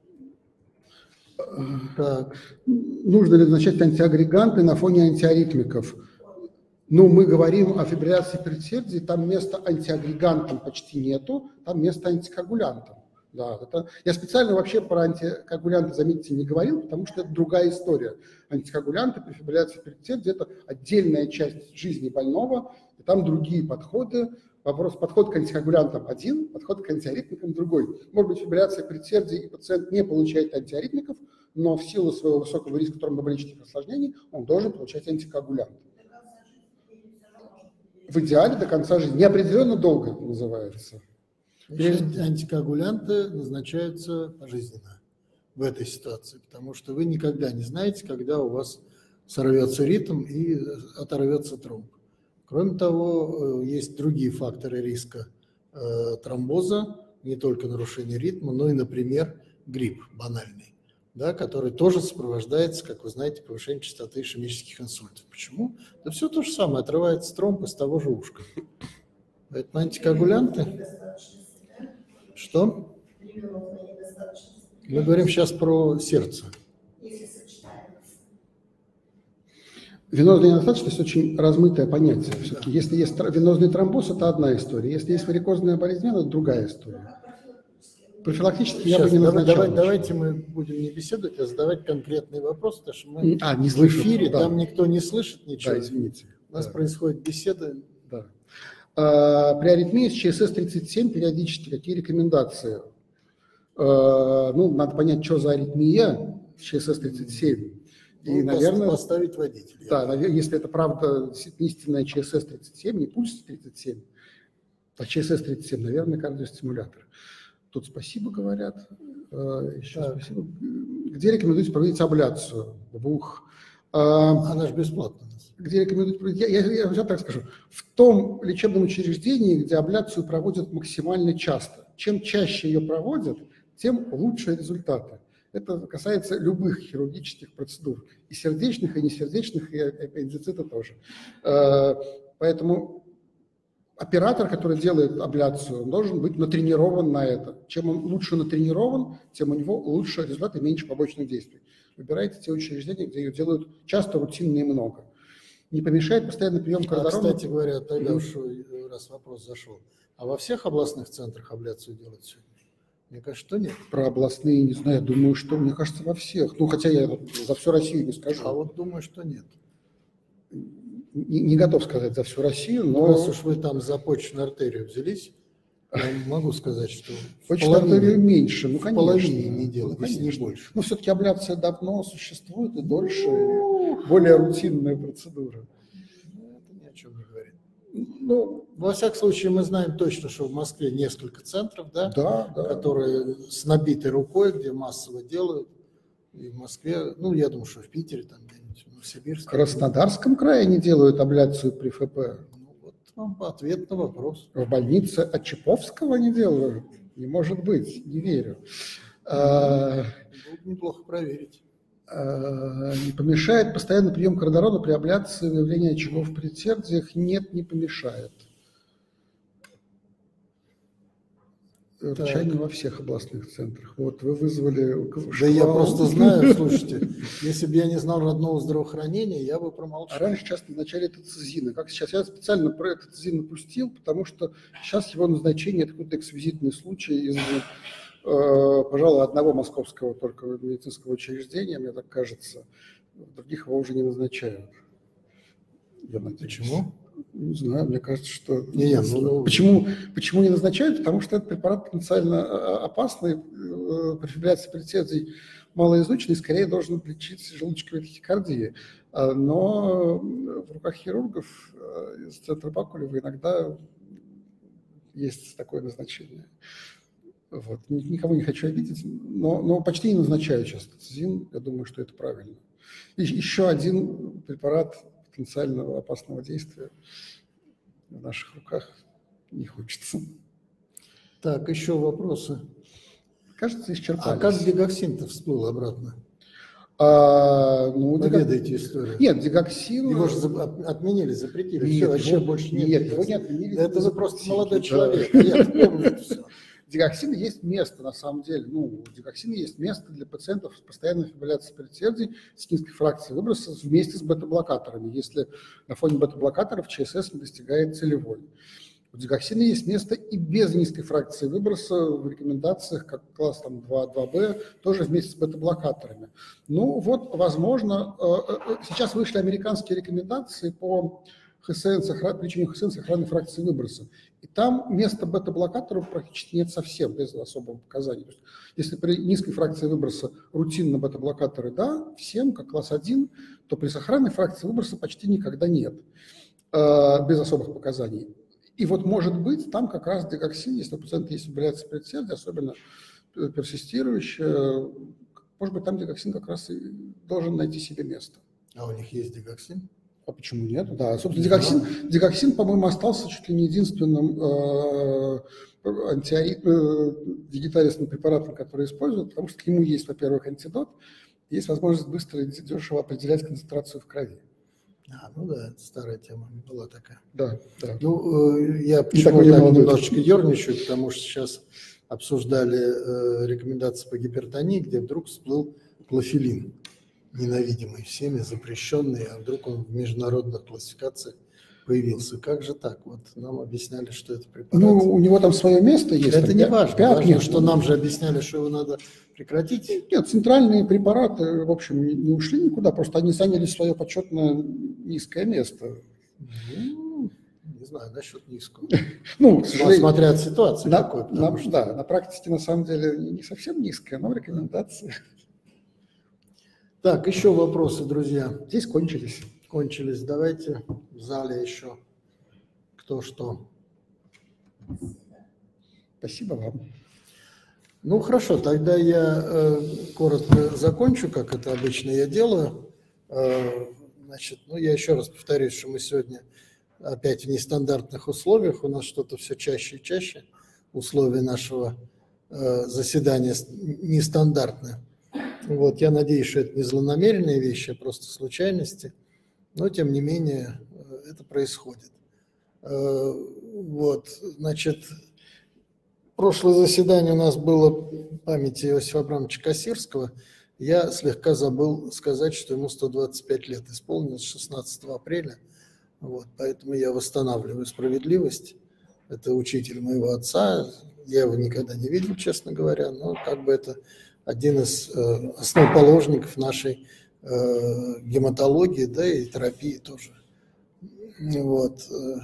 Так. Нужно ли назначать антиагреганты на фоне антиаритмиков? Ну, мы говорим о фибрилляции предсердий, там места антиагрегантам почти нету, там место антикоагулянтам. Да, я специально вообще про антикоагулянты, заметьте, не говорил, потому что это другая история. Антикоагулянты при фибрилляции предсердий – это отдельная часть жизни больного, и там другие подходы. Подход к антикоагулянтам один, подход к антиаритмикам другой. Может быть, фибрилляция предсердий, и пациент не получает антиаритмиков, но в силу своего высокого риска тромбоэмболических осложнений он должен получать антикоагулянты. В идеале до конца жизни. Неопределенно долго называется. Антикоагулянты назначаются пожизненно в этой ситуации, потому что вы никогда не знаете, когда у вас сорвется ритм и оторвется тромб. Кроме того, есть другие факторы риска тромбоза, не только нарушение ритма, но и, например, грипп банальный, да, который тоже сопровождается, как вы знаете, повышением частоты ишемических инсультов. Почему? Да все то же самое, отрывается тромб из того же ушка. Поэтому антикоагулянты... Что? Мы говорим сейчас про сердце. Венозная недостаточность – очень размытое понятие. Все-таки, если есть венозный тромбоз, это одна история. Если есть варикозная болезнь, это другая история. Профилактически я бы не назначал. Давайте мы будем не беседовать, а задавать конкретные вопросы, потому что мы не в эфире, да. Там никто не слышит ничего. Да, извините. У нас происходит беседа. Да. При аритмии с ЧСС-37 периодически какие рекомендации? Надо понять, что за аритмия с ЧСС-37. И, наверное, поставить водителя. Да, если это правда истинная ЧСС-37, не пульс-37, а ЧСС-37, наверное, кардиостимулятор. Тут спасибо говорят. Еще спасибо. Где рекомендуете проводить абляцию? Она же бесплатная. Где рекомендуют, я так скажу, в том лечебном учреждении, где абляцию проводят максимально часто. Чем чаще ее проводят, тем лучше результаты. Это касается любых хирургических процедур, и сердечных, и несердечных, и аппендицита тоже. Поэтому оператор, который делает абляцию, он должен быть натренирован на это. Чем он лучше натренирован, тем у него лучше результат и меньше побочных действий. Выбирайте те учреждения, где ее делают часто, рутинно и много. Не помешает постоянный прием кордарона. Кстати говоря, тогда уж раз вопрос зашел. А во всех областных центрах абляцию делают сегодня? Мне кажется, что нет. Про областные не знаю, думаю, что, мне кажется, во всех. Ну, хотя я за всю Россию не скажу. А вот думаю, что нет. Не готов сказать за всю Россию, но... Раз уж вы там за почечную артерию взялись, я могу сказать, что почечную артерию меньше, ну, конечно. Половине не делают, если не больше. Но все-таки абляция давно существует и дольше, более рутинная процедура. Это ни о чем не говорит. Ну, во всяком случае, мы знаем точно, что в Москве несколько центров, да, которые с набитой рукой, где массово делают. И в Москве, ну, я думаю, что в Питере, там где-нибудь, в Новосибирске. В Краснодарском крае они делают абляцию при ФП. Ну, вот вам ответ на вопрос. В больнице Отчеповского не делают? Не может быть, не верю. Было бы неплохо проверить. Не помешает постоянный прием кордарона при абляции выявления очагов в предсердиях? Нет, не помешает. Чайно во всех областных центрах. Вот вы вызвали... Да я просто знаю, слушайте, если бы я не знал родного здравоохранения, я бы промолчал. А раньше часто назначали тацизины. Как сейчас? Я специально про этот тацизин напустил, потому что сейчас его назначение – это какой-то эксвизитный случай из, пожалуй, одного московского только медицинского учреждения, мне так кажется. Других его уже не назначают. Я надеюсь. Почему? Не знаю, мне кажется, что... Почему не назначают? Потому что этот препарат потенциально опасный, при фибрилляции предсердий малоизученный, скорее должен лечить желудочковой тахикардии. Но в руках хирургов из центра Бакулева иногда есть такое назначение. Вот. Никого не хочу обидеть, но почти не назначают сейчас тацизин. Я думаю, что это правильно. И еще один препарат потенциального опасного действия в наших руках не хочется. Так, еще вопросы. Кажется, исчерпались. А как дигоксин-то всплыл обратно? Поведаете историю. Нет, дигоксин... Его же отменили, запретили. Нет, все, вообще больше нет. Нет, его не отменили. Это вы просто молодой человек. Я помню все. Дигоксина есть место, на самом деле. Ну, у дигоксина есть место для пациентов с постоянной фибрилляцией предсердий с низкой фракцией выброса вместе с бета-блокаторами, если на фоне бета-блокаторов ЧСС не достигает целевой. У дигоксина есть место и без низкой фракции выброса в рекомендациях, как класс там, 2, 2Б, тоже вместе с бета-блокаторами. Ну вот, возможно, сейчас вышли американские рекомендации по лечению ХСН с охраной фракции выброса. И там места бета-блокаторов практически нет совсем, без особого показания. То есть, если при низкой фракции выброса рутинно бета-блокаторы, да, всем, как класс 1, то при сохранной фракции выброса почти никогда нет, без особых показаний. И вот, может быть, там как раз дигоксин, если у пациента есть фибрилляция предсердия, особенно персистирующая, может быть, там дигоксин как раз и должен найти себе место. А у них есть дигоксин? А почему нет? Да, собственно, дигоксин, по-моему, остался чуть ли не единственным дигиталисным препаратом, который используют, потому что к нему есть, во-первых, антидот, есть возможность быстро и дешево определять концентрацию в крови. Ну да, это старая тема была такая. Да, да. Ну, я почему-то немножечко ерничаю, потому что сейчас обсуждали рекомендации по гипертонии, где вдруг всплыл клофелин, ненавидимый всеми, запрещенный, а вдруг он в международных классификациях появился. Как же так? Вот нам объясняли, что это препарат. Ну, у него там свое место есть. Это не важно. Важно, что нам же объясняли, что его надо прекратить. Нет, центральные препараты, в общем, не ушли никуда, просто они заняли свое почетное низкое место. Ну, не знаю, насчет низкого. Ну, смотря от ситуации какой. Да, на практике на самом деле не совсем низкое, но рекомендации. Так, еще вопросы, друзья. Здесь кончились. Кончились. Давайте в зале еще кто что. Спасибо вам. Ну, хорошо, тогда я коротко закончу, как это обычно я делаю. Значит, ну, я еще раз повторюсь, что мы сегодня опять в нестандартных условиях, у нас что-то все чаще и чаще, условия нашего заседания нестандартные. Вот, я надеюсь, что это не злонамеренные вещи, а просто случайности, но тем не менее это происходит. Вот, значит, прошлое заседание у нас было в памяти Иосифа Абрамовича Кассирского. Я слегка забыл сказать, что ему 125 лет исполнилось 16 апреля. Вот, поэтому я восстанавливаю справедливость. Это учитель моего отца. Я его никогда не видел, честно говоря, но как бы это один из основоположников нашей гематологии, да, и терапии тоже. Вот.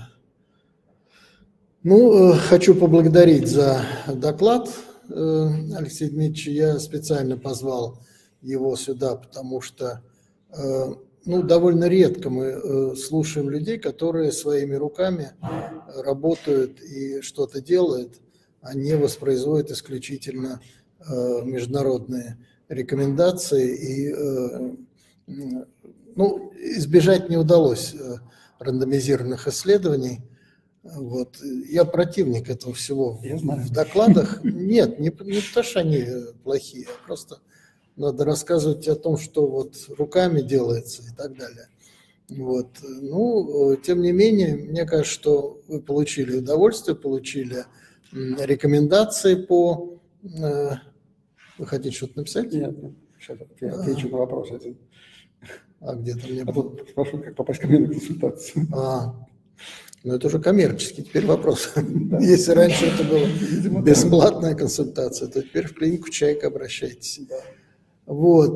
Ну, хочу поблагодарить за доклад Алексея Дмитриевича. Я специально позвал его сюда, потому что ну, довольно редко мы слушаем людей, которые своими руками работают и что-то делают, а не воспроизводят исключительно международные рекомендации. И ну, избежать не удалось рандомизированных исследований. Вот. Я противник этого всего в докладах. Нет, не то, что они плохие, а просто надо рассказывать о том, что вот руками делается и так далее. Вот. Ну, тем не менее, мне кажется, что вы получили удовольствие, получили рекомендации по... Вы хотите что-то написать? Нет, сейчас я отвечу на вопрос один. А где-то мне... тут спрашивают, как попасть ко мне на консультацию. Ну, это уже коммерческий теперь вопрос. Если раньше это была бесплатная консультация, то теперь в клинику «Чайка» обращайтесь. Вот.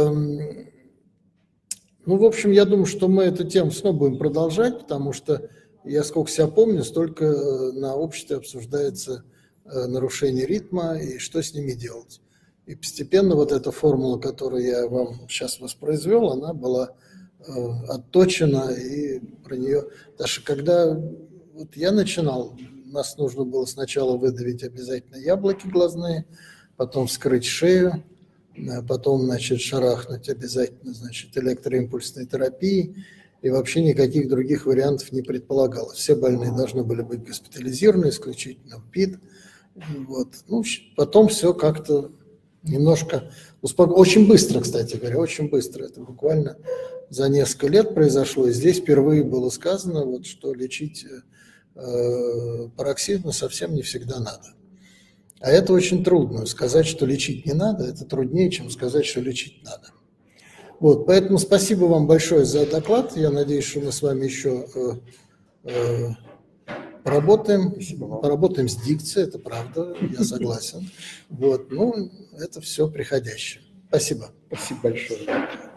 Ну, в общем, я думаю, что мы эту тему снова будем продолжать, потому что я, сколько себя помню, столько на обществе обсуждается нарушение ритма и что с ними делать. И постепенно вот эта формула, которую я вам сейчас воспроизвел, она была отточена, и про нее... Даже когда вот я начинал, нас нужно было сначала выдавить обязательно яблоки глазные, потом вскрыть шею, потом, значит, шарахнуть обязательно, значит, электроимпульсной терапией, и вообще никаких других вариантов не предполагалось. Все больные должны были быть госпитализированы, исключительно в ПИД. Вот. Ну, потом все как-то немножко очень быстро, кстати говоря, очень быстро. Это буквально за несколько лет произошло. И здесь впервые было сказано, вот, что лечить пароксизм совсем не всегда надо. А это очень трудно. Сказать, что лечить не надо, это труднее, чем сказать, что лечить надо. Вот, поэтому спасибо вам большое за доклад. Я надеюсь, что мы с вами еще поработаем с дикцией, это правда, я согласен. Вот, ну, это все приходящее. Спасибо. Спасибо большое.